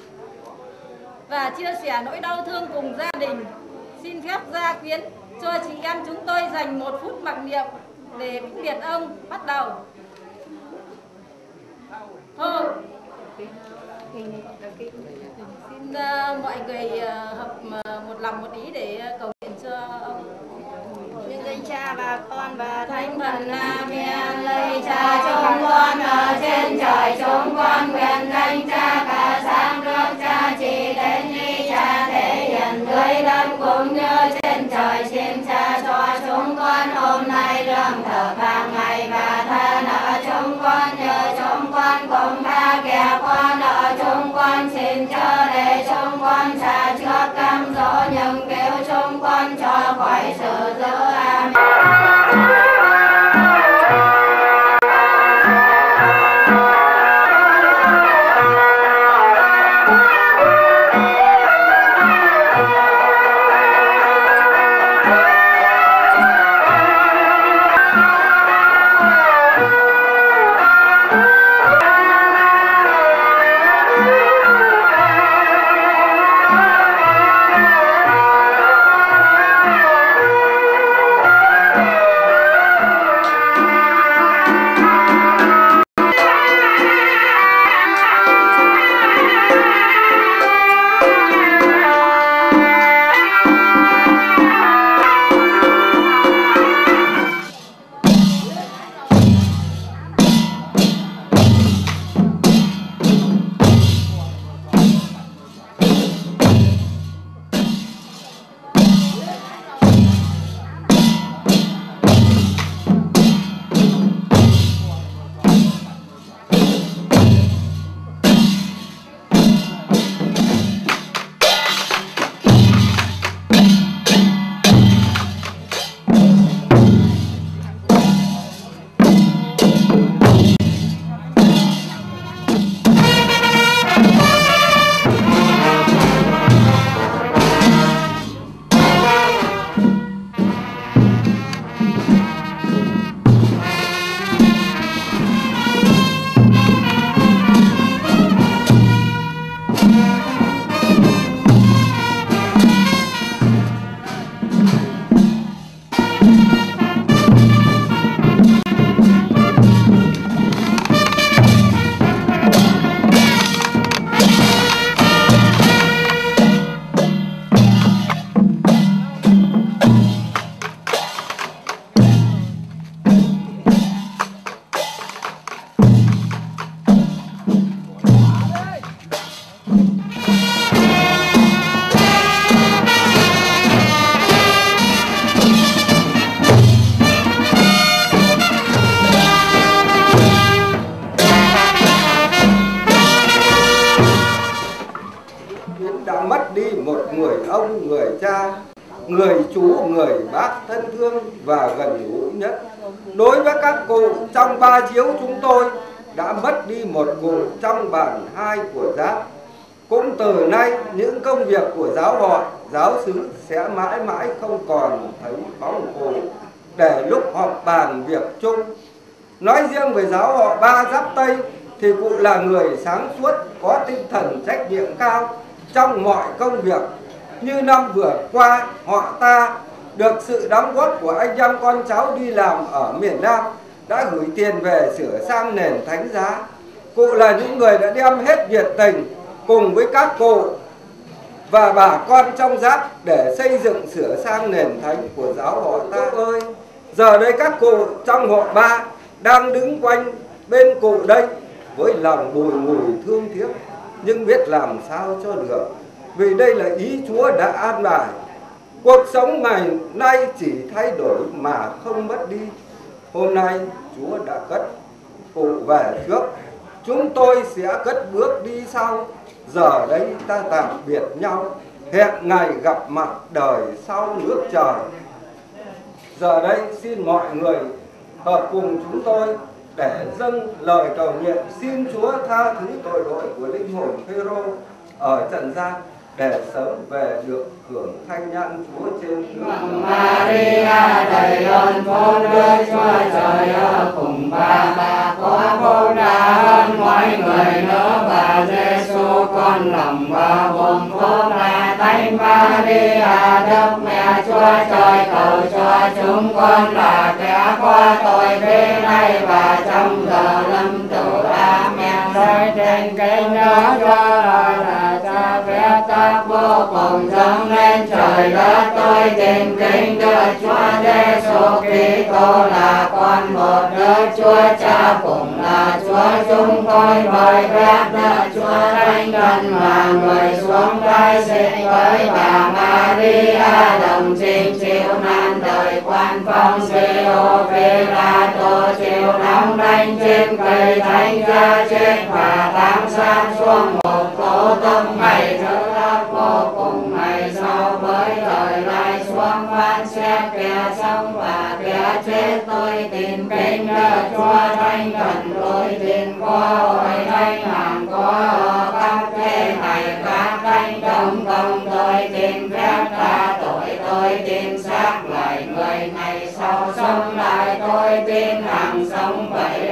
và chia sẻ nỗi đau thương cùng gia đình. Xin phép gia quyến cho chị em chúng tôi dành 1 phút mặc niệm để vĩnh biệt ông. Bắt đầu. Thôi. Xin mọi người hợp một lòng một ý để cầu nguyện cho ông. Nhân danh Cha và Con và Thánh Thần. Amen. Lạy Cha chúng con ở trên trời, chúng con nguyện danh Cha cả sáng trước Cha chỉ đến như Cha thể hiện dưới đất cũng như trên trời. Xin Cha cho chúng con hôm nay lương thực hàng ngày và tha nợ chúng con như chúng con cũng tha kẻ có nợ chúng con. Xin chớ để chúng con xa trước cám dỗ, nhưng cứu chúng con cho khỏi sự dữ. Amen. người chú, người bác thân thương và gần gũi nhất. Đối với các cụ trong ba chiếu chúng tôi đã mất đi một cụ trong bản 2 của Giáp. Cũng từ nay những công việc của giáo họ, giáo xứ sẽ mãi mãi không còn thấy bóng cụ để lúc họp bàn việc chung. Nói riêng về giáo họ Ba Giáp Tây thì cụ là người sáng suốt, có tinh thần trách nhiệm cao trong mọi công việc. Như năm vừa qua, họ ta được sự đóng góp của anh em con cháu đi làm ở miền Nam đã gửi tiền về sửa sang nền thánh giá. Cụ là những người đã đem hết nhiệt tình cùng với các cụ và bà con trong Giáp để xây dựng sửa sang nền thánh của giáo họ ta ơi. Giờ đây các cụ trong họ Ba đang đứng quanh bên cụ đây với lòng bùi ngùi thương tiếc, nhưng biết làm sao cho được, vì đây là ý Chúa đã an bài. Cuộc sống ngày nay chỉ thay đổi mà không mất đi. Hôm nay Chúa đã cất cụ về trước, chúng tôi sẽ cất bước đi sau. Giờ đây ta tạm biệt nhau, hẹn ngày gặp mặt đời sau nước trời. Giờ đây xin mọi người hợp cùng chúng tôi để dâng lời cầu nguyện xin Chúa tha thứ tội lỗi của linh hồn Phêrô ở trần gian, để sớm về được hưởng thanh nhãn Chúa trên thượng. Maria đầy ơn phúc, Đức Chúa Trời ở cùng bà có phúc đa hơn mọi người nữa, và Giêsu con lòng bà gồm phúc là Thánh Maria Đức Mẹ Chúa Trời, cầu cho chúng con là kẻ có tội về nay và trong giờ lâm tử. Amen. Rồi trên kênh đó cho lời là cha phép tác vô cùng dâng lên trời đất, tôi tin kính Đức Chúa Giêsu Kitô là con một Đức Chúa Cha, cùng là Chúa chúng tôi, bởi phép Đức Chúa Thánh Thần mà người xuống đây sinh với bà Maria, đồng chinh chịu nạn đời quan phong Siêu Phi La Tô, chịu nóng đánh trên cây thánh giá chết và táng xác xuống một tổ tâm ngày thứ thấp vô cùng ngày sau, với lời lại xuống phán xét kẻ sống và kẻ chết. Tôi tin kính Đức Chúa Thánh Thần, tôi tin có hội thánh hàng có ở các thế này các thánh công công. Tôi tin phép tha tội, tôi tin xác lại người này sau sống lại, tôi tin hằng sống vậy.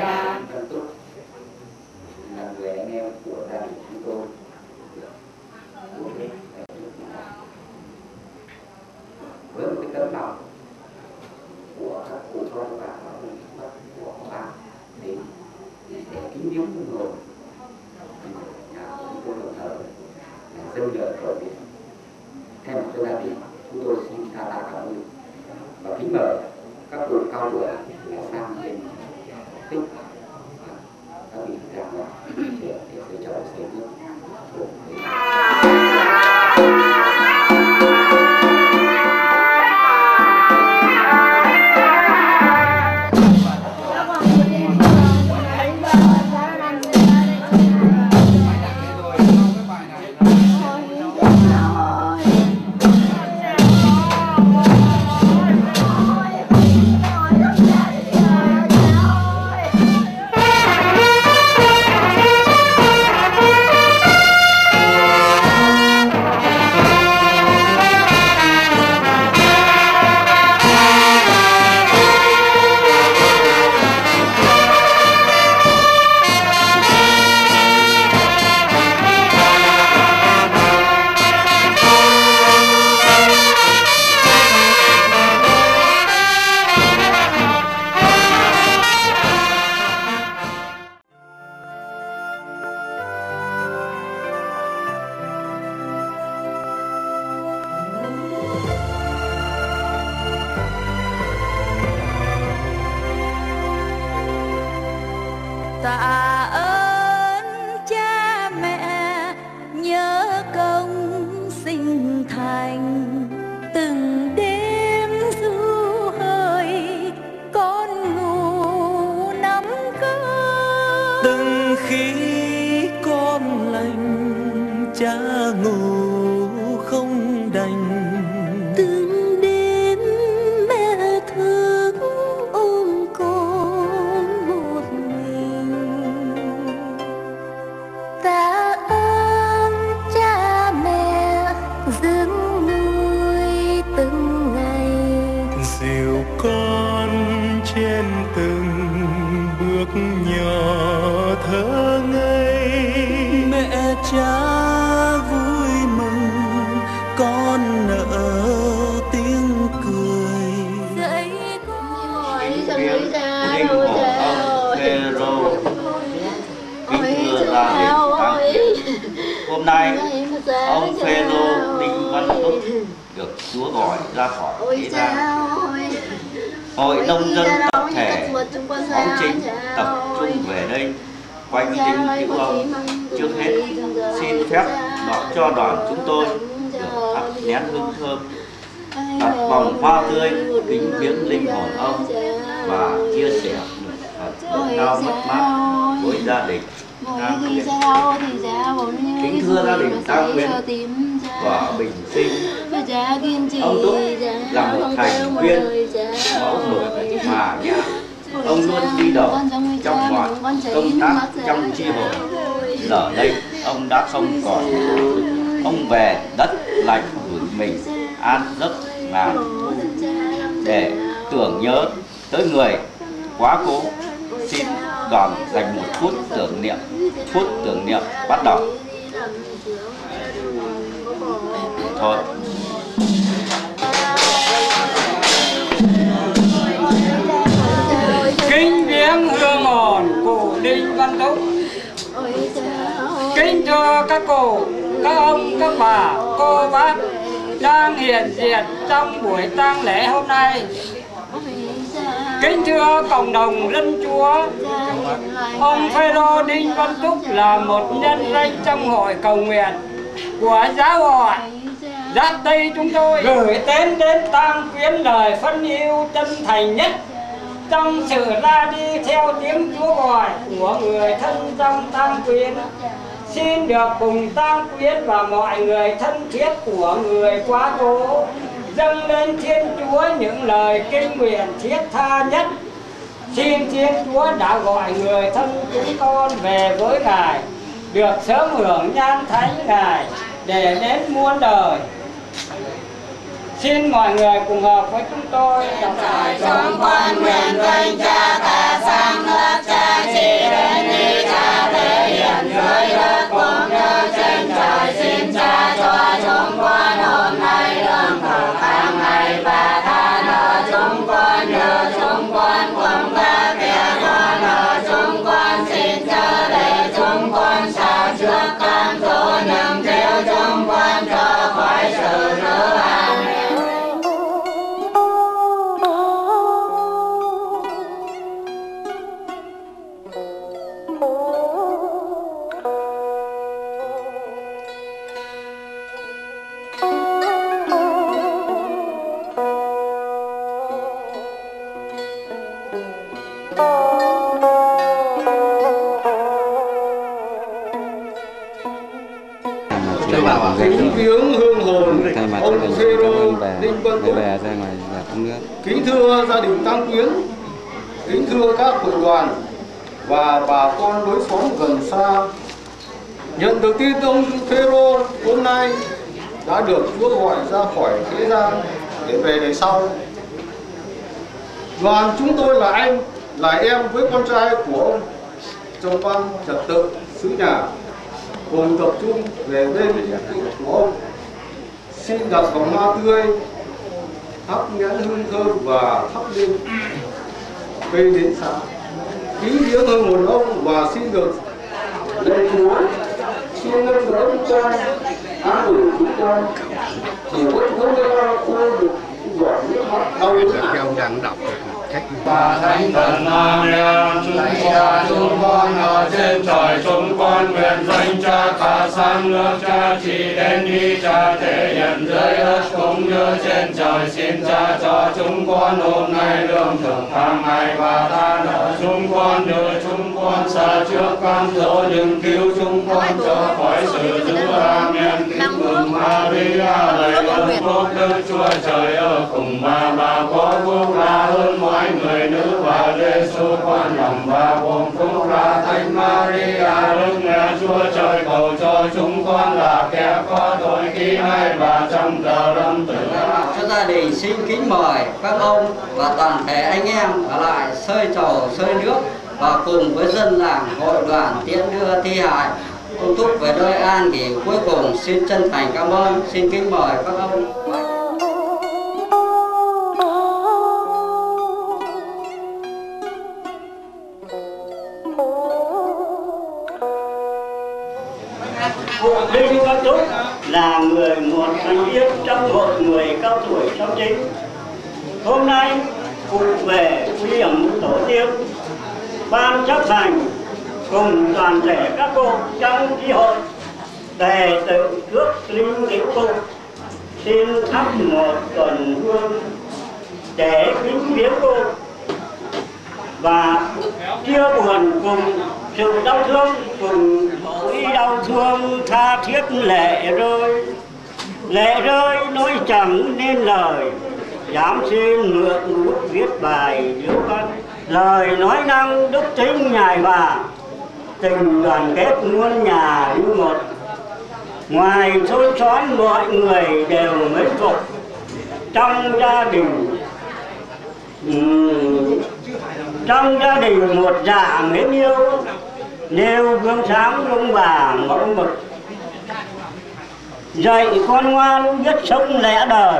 Là người anh em của gia đình chúng tôi với một cái tấm lòng của các cụ con và của bác đến để kính viếng hương hồn nhà chúng tôi đồng thời dâng lời cầu nguyện. Thay mặt cho gia đình, chúng tôi xin tha tạ cảm ơn và kính mời các cụ cao tuổi sang bên tích các vị ra ngoài để xây chậu xây nước. Tạ ơn cha mẹ nhớ công sinh thành, từng đêm du hơi con ngủ nắm cơm, từng khi con lành cha ngủ không đành, từng đêm mẹ thức ôm con một mình. Tạ ơn cha mẹ dưỡng nuôi từng ngày, dìu con trên từng bước nhỏ thơ ngây. Mẹ cha vui mừng con nở tiếng cười, dạy con Linh hồn ông Phêrô, kính thưa gia đình tăng quyến. Hôm nay ông Phêrô Đinh Văn Túc được Chúa gọi ra khỏi thế gian. Hội nông dân tập thể phóng chính tập trung về đây quanh linh cữu ông. Trước hết xin phép cho đoàn chúng tôi được thắp nén hương thơm, đặt vòng hoa tươi kính viếng linh hồn ông và chia sẻ nỗi đau mất mát với gia đình Tang Quyến. Kính thưa gia đình Tang Quyến và Bình Sinh, ông Túc là một thành viên mẫu mực mà nhã. Ông luôn đi đầu trong mọi công tác trong chi hội. Giờ đây ông đã không còn ông về đất lành gửi mình an giấc ngàn để tưởng nhớ tới người quá cố. Xin đoàn dành một phút tưởng niệm bắt đầu. Thôi. Kính viếng hương hồn cụ Đinh Văn Túc. Kính thưa các cụ, các ông, các bà, cô bác đang hiện diện trong buổi tang lễ hôm nay. Kính thưa cộng đồng dân Chúa, ông Phêrô Đinh Văn Túc là một nhân danh trong hội cầu nguyện của giáo hội Giáp Tây chúng tôi gửi đến tang quyến lời phân yêu chân thành nhất trong sự ra đi theo tiếng Chúa gọi của người thân trong tang quyến. Xin được cùng tang quyến và mọi người thân thiết của người quá cố dâng lên Thiên Chúa những lời kinh nguyện thiết tha nhất. Xin Thiên Chúa đã gọi người thân chúng con về với Ngài, được sớm hưởng nhan thánh Ngài để đến muôn đời. Xin mọi người cùng hợp với chúng tôi đọc bài Chúng con nguyện danh Cha cả sang nước Cha chỉ đến đi Cha thể hiện dưới đất cũng như trên trời. Xin Cha cho chúng con hôm nay lương thực hàng ngày và tha nợ chúng con như chúng con cũng tha kẻ có nợ chúng con. Xin Cha để chúng con xa trước cam dỗ nhưng theo chúng con cho khỏi sự dữ hạn. Kính viếng hương hồn ông Phêrô Đinh Văn Túc. Kính thưa gia đình tang quyến, kính thưa các hội đoàn và bà con lối xóm gần xa. Nhận được tin ông Phêrô hôm nay đã được Chúa gọi ra khỏi thế gian để về đời sau. Đoàn chúng tôi là anh, là em với con trai của ông trong ban trật tự xứ nhà cùng tập trung về bên của ông. Xin đặt vòng hoa tươi, thắp nén hương thơm và thắp lên cây đến sáng. Kính viếng hương hồn ông và xin được lạy Chúa, xin nâng đỡ chúng con, an ủi chúng con. Chỉ có Chúa mới được giọt nước mắt đau đớn. Và Thánh Thần Amen. Chúng con ở trên trời, chúng con nguyện danh Cha cả sang nước Cha chỉ đến đi Cha thể hiện dưới đất cũng như trên trời. Xin Cha cho chúng con hôm nay lương thực hàng ngày và tha nợ chúng con như chúng con xa trước cam dỗ nhưng cứu chúng con cho khỏi sự dữ. Amen. Kính mừng Maria đầy ơn phúc, Đức Chúa Trời ở cùng bà có phúc là hơn mọi người nữ và Giêsu con lòng và gồm phúc là Thánh Maria Đức Mẹ Chúa Trời cầu cho chúng con là kẻ có tội khi nay và trong giờ lâm tử. Cho gia đình xin kính mời các ông và toàn thể anh em ở lại sơi trầu sơi nước và cùng với dân làng hội đoàn tiễn đưa thi hài ông Túc về nơi an nghỉ cuối cùng. Xin chân thành cảm ơn. Xin kính mời các ông. Đinh Văn Túc là một thành viên trong hội người cao tuổi trong chính. Hôm nay cụ về quy hiểm tổ tiên, ban chấp hành cùng toàn thể các cụ trong chi hội đệ tử trước linh kính cụ xin thắp một tuần hương để kính viếng cụ và chia buồn cùng sự đau thương, cùng nỗi đau thương tha thiết lệ rơi nói chẳng nên lời. Dám xin ngượng ngút viết bài điếu văn, lời nói năng đức tính ngài bà, tình đoàn kết muôn nhà như một. ngoài xôi xói mọi người đều mến phục. Trong gia đình một dạ mến yêu, nêu gương sáng ông bà mẫu mực, dạy con ngoan biết sống lẽ đời.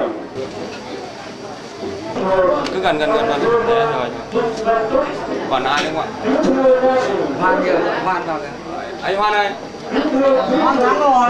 Cứ gần đấy rồi. Còn ai nữa không ạ? Hoan kìa, Hoan vào kìa. Anh Hoan ơi. Hoan thắng rồi.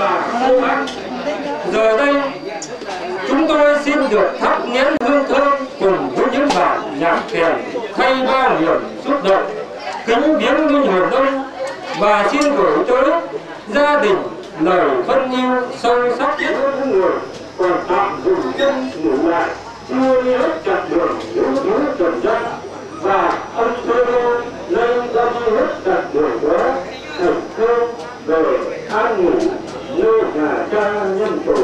Giờ đây chúng tôi xin được thắp nén hương thơm cùng với những bản nhạc kèn thay bao niềm xúc động, kính viếng linh hồn ông và xin gửi tới gia đình lời thân yêu sâu sắc nhất. Người còn tạm dừng chân ngủ lại chưa đi hết chặng đường yếu đuối trần gian, và ông Pedro lên ra đi hết chặng đường đó thành công về an ngủ như nhà cha nhân tù.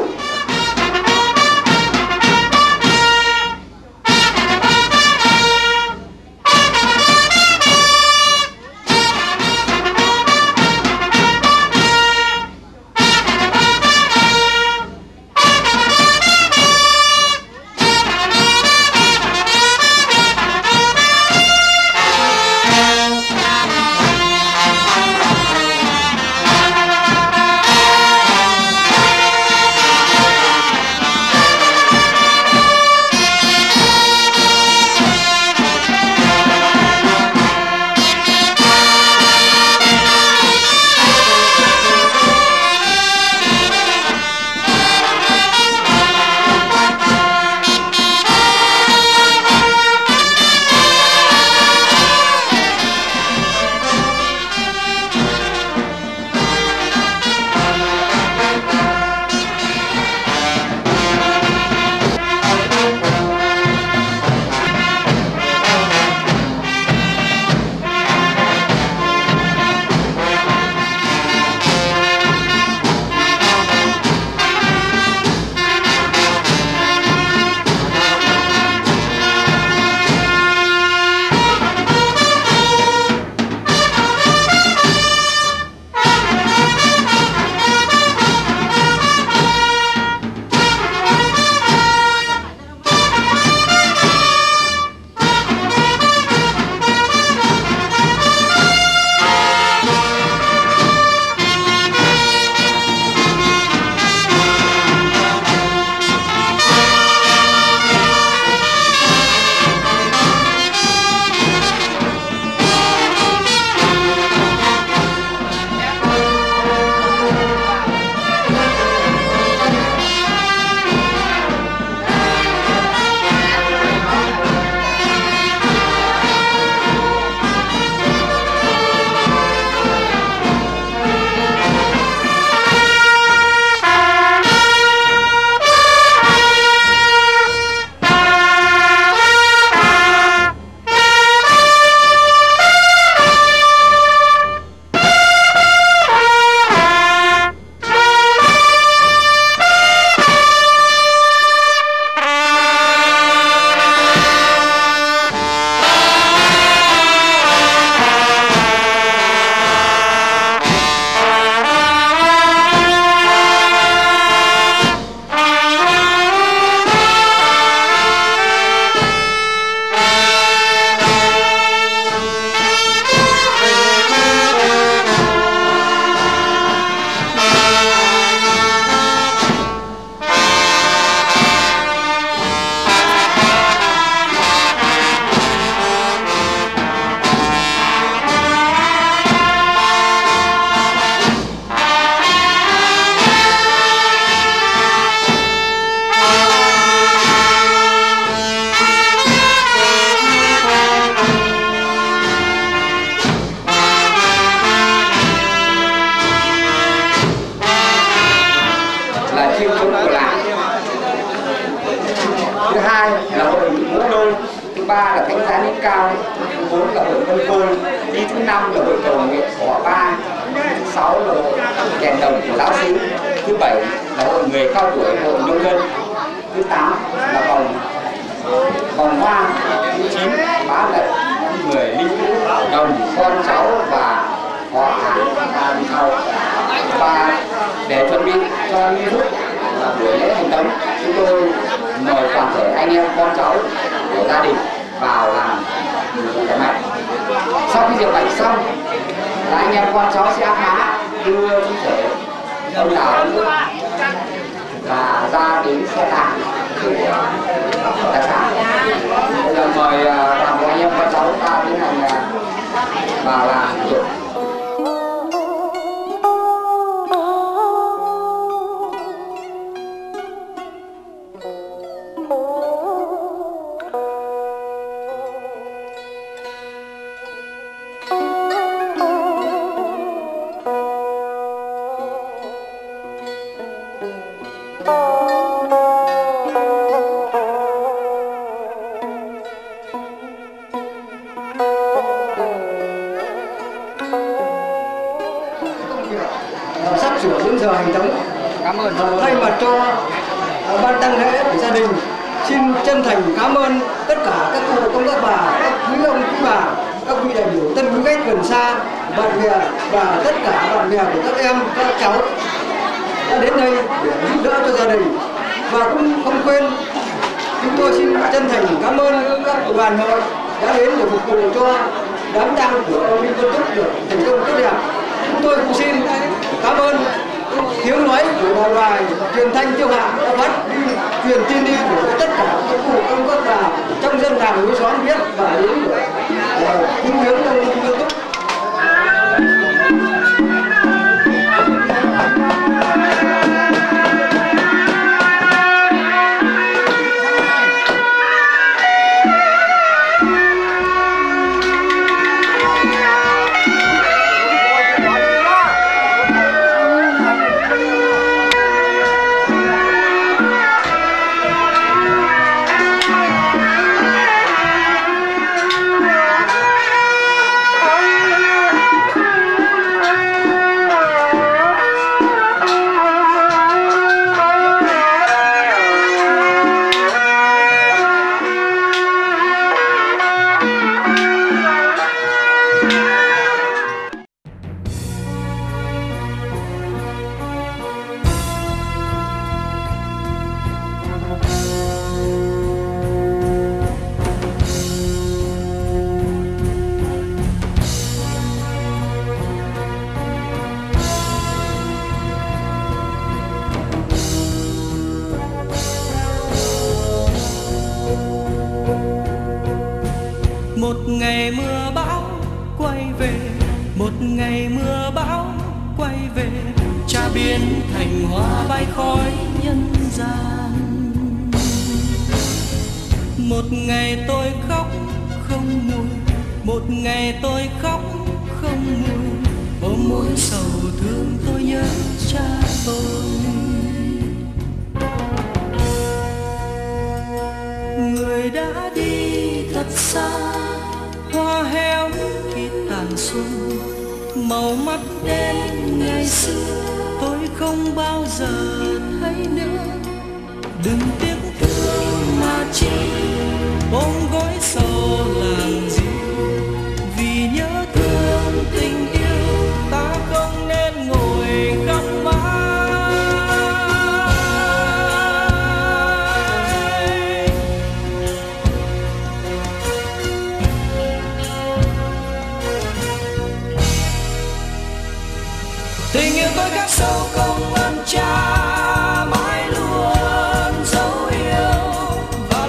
ba là thánh giá nến cao, thứ 4 là hội Vân Côn, đi thứ 5 là hội cầu nguyện Thọ Ba, thứ 6 là hội đèn đồng của lão xứ, thứ 7 là hội người cao tuổi hội nông dân, thứ 8 là vòng hoa, thứ 9 bá lệ, người linh cữu, đồng con cháu và họ hàng sau. Và để Để chuẩn bị cho nghi thức buổi lễ hành tống, chúng tôi mời toàn thể anh em con cháu của gia đình vào làm diệt bệnh. Sau khi diệt bệnh xong, là anh em con cháu sẽ phá đưa thi thể ông nào nữa và ra đến xe tang để tài sản. Bây giờ mời toàn bộ anh em con cháu ta tiến hành vào làm thủ tục. Sắp sửa đến giờ hành tống. Cảm ơn. Thay mặt cho ban tang lễ của gia đình, xin chân thành cảm ơn tất cả các cụ công các bà, các quý ông quý bà, các vị đại biểu tân quý khách gần xa, bạn bè và tất cả bạn bè của các em, các cháu đã đến đây để giúp đỡ cho gia đình. Và cũng không quên, chúng tôi xin chân thành cảm ơn các cụ đoàn hội đã đến để phục vụ cho đám tang của ông Đinh Văn Túc được thành công tốt đẹp. Chúng tôi cũng xin cảm ơn tiếng nói của đoàn bài truyền thanh Tiêu Hạ đã phát đi truyền tin đi để tất cả các cụ công các bà trong dân làng núi xóm biết và đến cứu viếng ông Đinh Văn Túc. Một ngày mưa bão quay về, một ngày mưa bão quay về, cha biến thành hoa bay khói nhân gian. Một ngày tôi khóc không nguôi, một ngày tôi khóc không nguôi, ôm mối sầu thương tôi nhớ cha tôi. Người đã đi thật xa, hoa héo khi tàn xuân, màu mắt đen ngày xưa tôi không bao giờ thấy nữa. Đừng tiếc thương mà chi, ôm gối sầu làm gì, vì nhớ thương tình yêu ta không nên ngồi khóc mãi. Tình yêu tôi khắc sâu công ơn cha, mãi luôn dấu yêu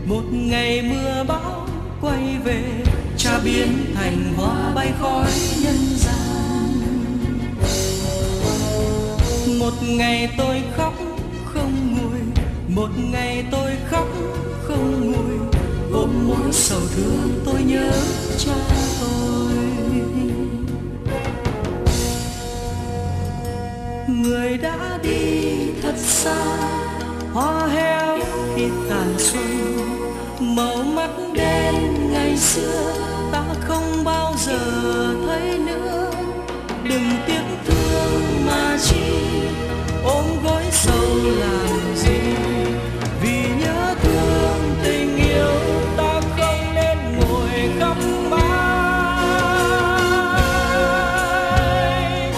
một ngày mưa bão quay về, cha biến thành hoa bay khói nhân gian. Một ngày tôi khóc không nguôi, một ngày tôi khóc không nguôi, ôm mối sầu thương tôi nhớ cha tôi. Người đã đi thật xa, hoa héo khi tàn xuân, màu mắt đen ngày xưa ta không bao giờ thấy nữa. Đừng tiếc thương mà chi, ôm gối sầu làm gì, vì nhớ thương tình yêu ta không nên ngồi khóc mãi.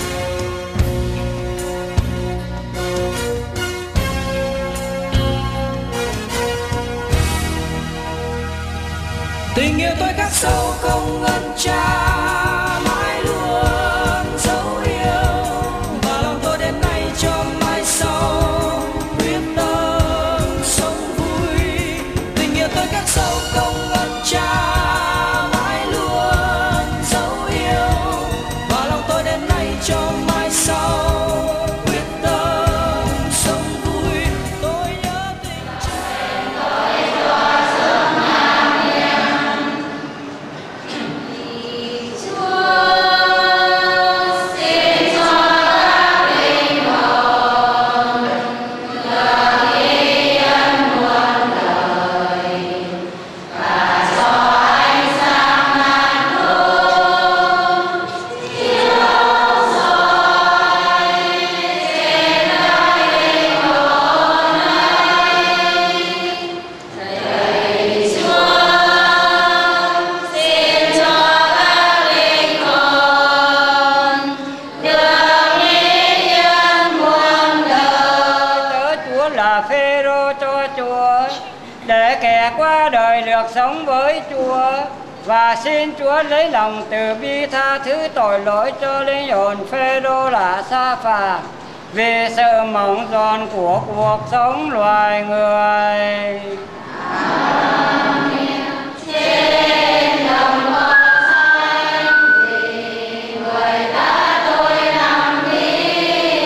Tình yêu tôi khắc sâu không ngăn cha, mãi luôn dấu yêu, và lòng tôi đến nay cho mai sau quyết tâm sống vui. Tình yêu tôi khắc sâu không ngăn cha, mãi luôn dấu yêu, và lòng tôi đến nay cho mai sau quyết tâm sống vui. Tôi nhớ tình cha. Tôi cho sớm an yên. Để kẻ qua đời được sống với Chúa, và xin Chúa lấy lòng từ bi tha thứ tội lỗi cho linh hồn Phêrô đã sa phạt vì sự mỏng giòn của cuộc sống loài người. Amen. Trên đồng hoa xanh vì người ta tôi nằm đi,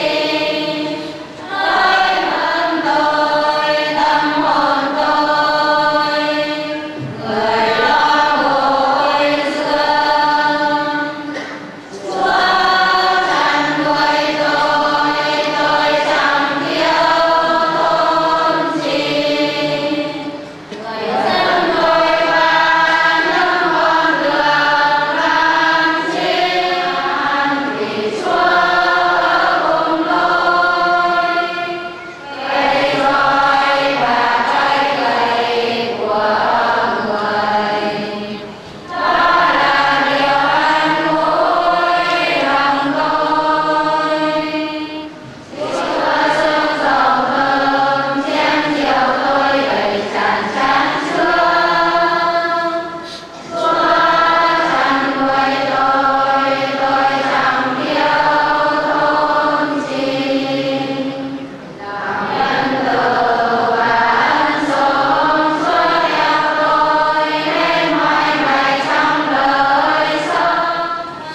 tôi thân tôi tâm hồn tôi, người lo hồi xưa. Chúa chăn nuôi tôi chẳng thiếu thốn gì. Người dân tôi và nước con được ăn chia ăn vì Chúa cùng tôi. Cây roi và cây gậy của người, đó là điều an ủi lòng tôi. Chúa sương dầu thơm trên chiều tôi đầy tràn tràn sương. Chúa chăn nuôi tôi chẳng thiếu thốn gì. Lòng nhân từ và ân sủng suốt theo tôi hết mọi ngày trong đời sống.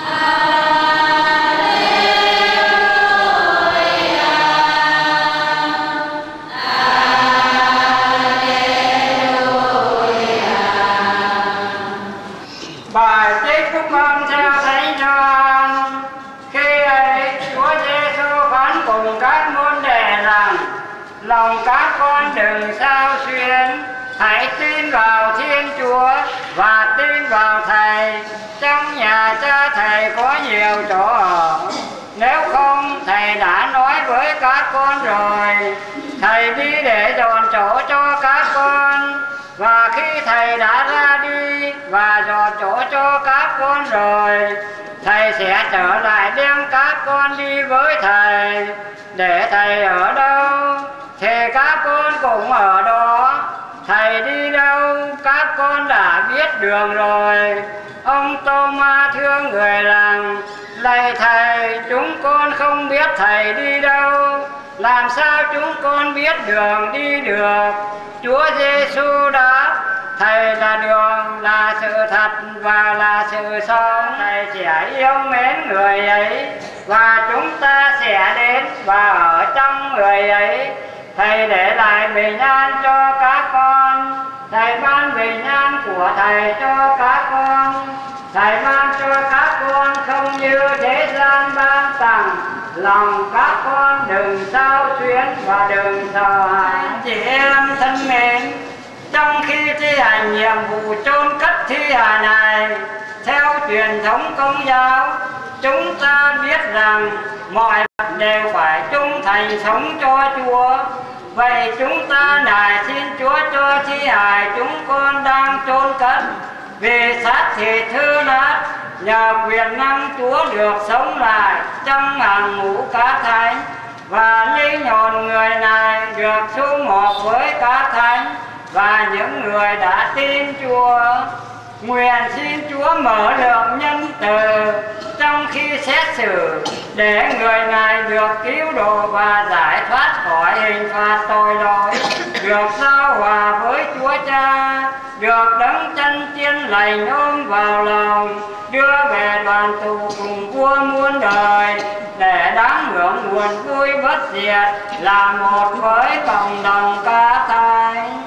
Bài trích phúc âm theo Thánh Gioan. Khi ấy Chúa Giêsu phán cùng các môn đệ rằng: lòng các con đừng xao xuyến, hãy tin vào Thiên Chúa và tin vào Thầy. Trong nhà cha Thầy có nhiều chỗ ở, nếu không Thầy đã nói với các con rồi. Thầy đi để dọn chỗ cho các con, và khi Thầy đã ra đi và dọn chỗ cho các con rồi, Thầy sẽ trở lại đem các con đi với Thầy. Để Thầy ở đâu thì các con cũng ở đó. Thầy đi đâu các con đã biết đường rồi. Ông Tô-ma thưa người rằng: lạy Thầy, chúng con không biết Thầy đi đâu, làm sao chúng con biết đường đi được? Chúa Giêsu đáp: Thầy là đường, là sự thật và là sự sống. Thầy sẽ yêu mến người ấy và chúng ta sẽ đến và ở trong người ấy. Thầy để lại bình an cho các con. Thầy ban bình an của Thầy cho các con. Thầy ban cho các con không như thế gian ban tặng. Lòng các con đừng sao xuyến và đừng sợ hãi. Chị em thân mến, trong khi thi hành nhiệm vụ chôn cất thi hài này theo truyền thống Công giáo, chúng ta biết rằng mọi vật đều phải trung thành sống cho Chúa. Vậy chúng ta nài xin Chúa cho thi hài chúng con đang chôn cất vì xác thịt hư nát, nhờ quyền năng Chúa được sống lại trong hàng ngũ cá thánh, và linh hồn người này được sum họp với cá thánh và những người đã tin Chúa. Nguyện xin Chúa mở lượng nhân từ trong khi xét xử, để người này được cứu độ và giải thoát khỏi hình phạt tội lỗi, được giao hòa với Chúa Cha, được đấng chân chiên lành ôm vào lòng, đưa về đoàn tụ cùng vua muôn đời, để đáng hưởng nguồn vui bất diệt, là một với cộng đồng cá thánh.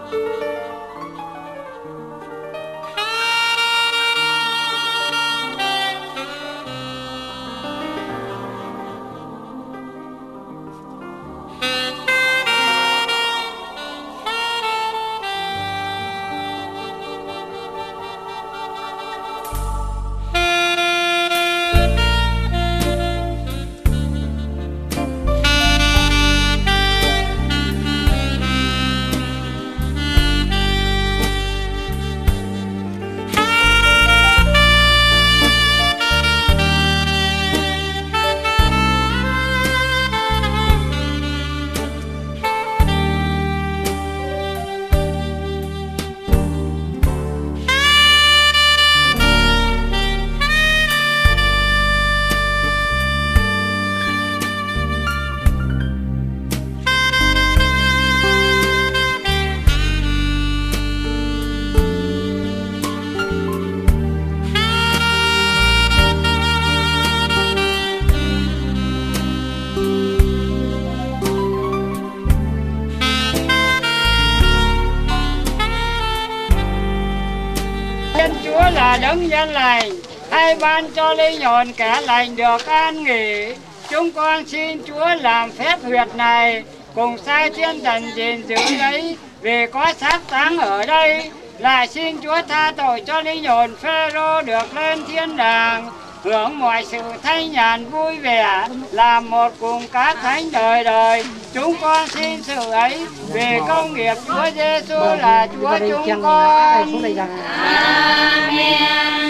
là đấng dân lành, hay ban cho linh hồn kẻ lành được an nghỉ. Chúng con xin Chúa làm phép huyệt này, cùng sai thiên thần gìn giữ lấy, vì có xác táng ở đây. Lại xin Chúa tha tội cho linh hồn Phêrô được lên thiên đàng, hưởng mọi sự thanh nhàn vui vẻ, làm một cùng các thánh đời đời. Chúng con xin sự ấy về công nghiệp Chúa Giêsu là Chúa chúng con. Amen.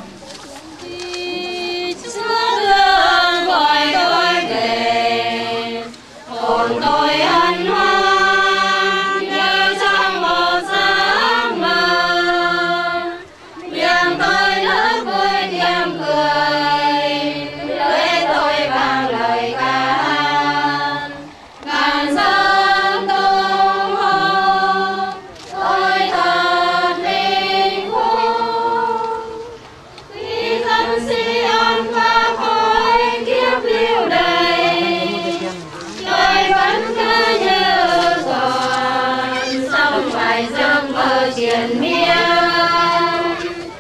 Chúa thương gọi tôi về, hồn tôi hân hoan như trong một giấc mơ. Miệng tôi nức vui niềm cười, lưỡi tôi vang lời ca hát. Ngàn dâng tung hô, tôi thật vinh phúc. Khi dân Sion qua khói kiếp lưu đày, tôi vẫn cứ như giòn sống vài giấc mơ triền miên.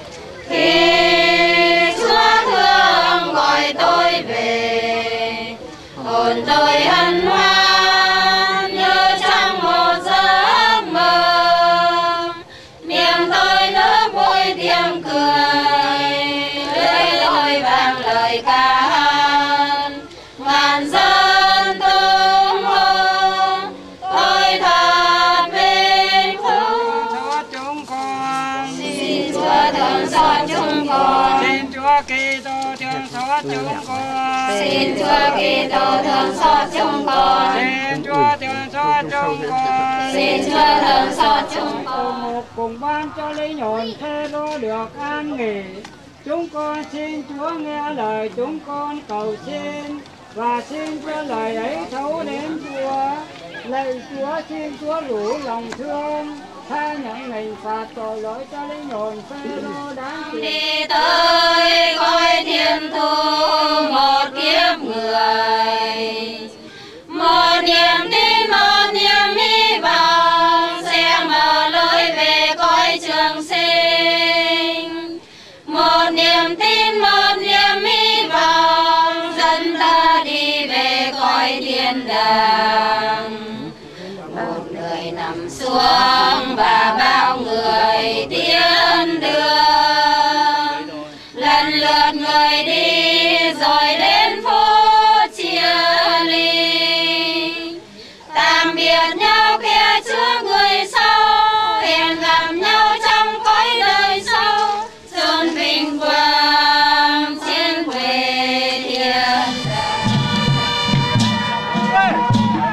Khi Chúa thương gọi tôi về, hồn tôi hân hoan như trong một giấc mơ. Miệng tôi nức vui tiếng cười, lưỡi tôi vang lời ca hát. Ngàn dân tung hô, tôi thật vinh phúc. Chúa chúng con, Xin Chúa thương xót chúng con. xin Chúa Kitô thương xót chúng con. Xin Chúa Kitô thương xót chúng con. Xin Chúa thương xót chúng con. Xin Chúa thương xót chúng con. Một cùng ban cho linh hồn Phêrô được an nghỉ. Chúng con xin Chúa nghe lời chúng con cầu xin, và xin cho lời ấy thấu đến Chúa. Lạy Chúa, xin Chúa đủ lòng thương, tha nhận hình phạt tội lỗi cho linh hồn Phêrô đáng tiếc. Đi tới coi thiên thu một kiếp người, một niềm tin, một niềm hy vọng sẽ mở lối về cõi trường sinh. Một niềm tin, một niềm hy vọng dẫn ta đi về cõi thiên đàng. Một người nằm xuống và bao người tiến đường, lần lượt người đi rồi đến phút chia ly. Tạm biệt nhau kẻ trước người sau, hẹn gặp nhau trong cõi đời sau. Sơn vinh quang trên quê thiên đàng.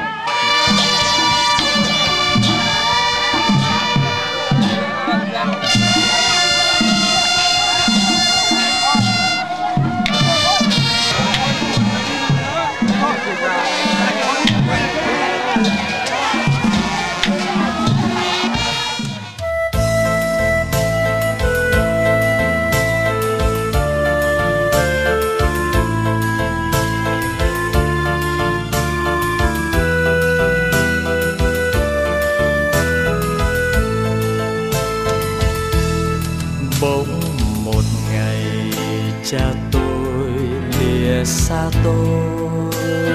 lìa xa tôi.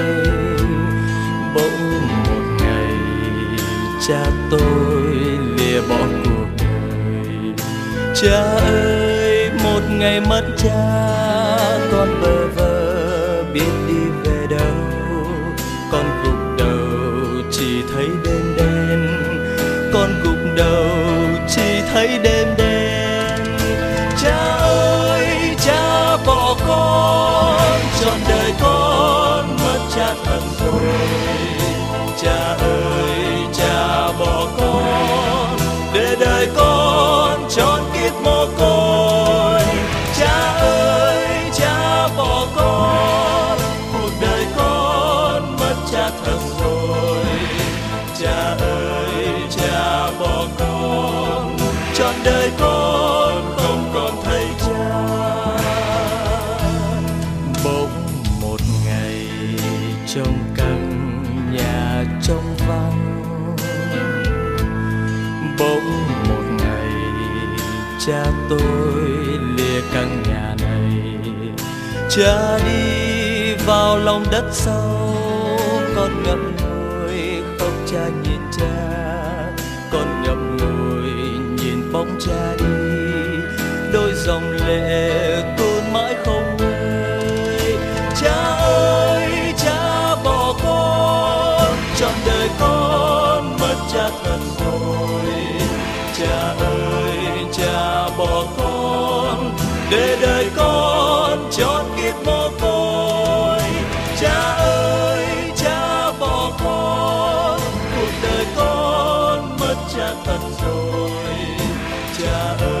Bỗng một ngày cha tôi lìa bỏ cuộc đời. Cha ơi, một ngày mất cha, con bơ vơ biết đi về đâu. Con gục đầu chỉ thấy đêm đen, con gục đầu chỉ thấy đêm đen. Cha ơi, cha bỏ con, trọn đời con mất cha thật rồi. Cha ơi, cha bỏ con, để đời con trọn kiếp mồ côi. Cha ơi, cha bỏ con, cuộc đời con mất cha thật rồi. Cha ơi, cha bỏ con, trọn đời con không còn thấy cha. Bỗng một ngày trong căn nhà trống vắng, bỗng một ngày cha tôi lìa căn nhà này. Cha đi vào lòng đất sâu, con ngậm ngùi khóc cha nhìn cha. Con ngậm ngùi nhìn bóng cha đi, đôi dòng lệ tuôn mãi không ngơi. Cha ơi, cha bỏ con, trọn đời con mất cha thật rồi. Cha ơi, cha bỏ con, để đời con trọn kiếp mồ côi. Cha ơi, cha bỏ con, cuộc đời con mất cha thật rồi. Cha ơi,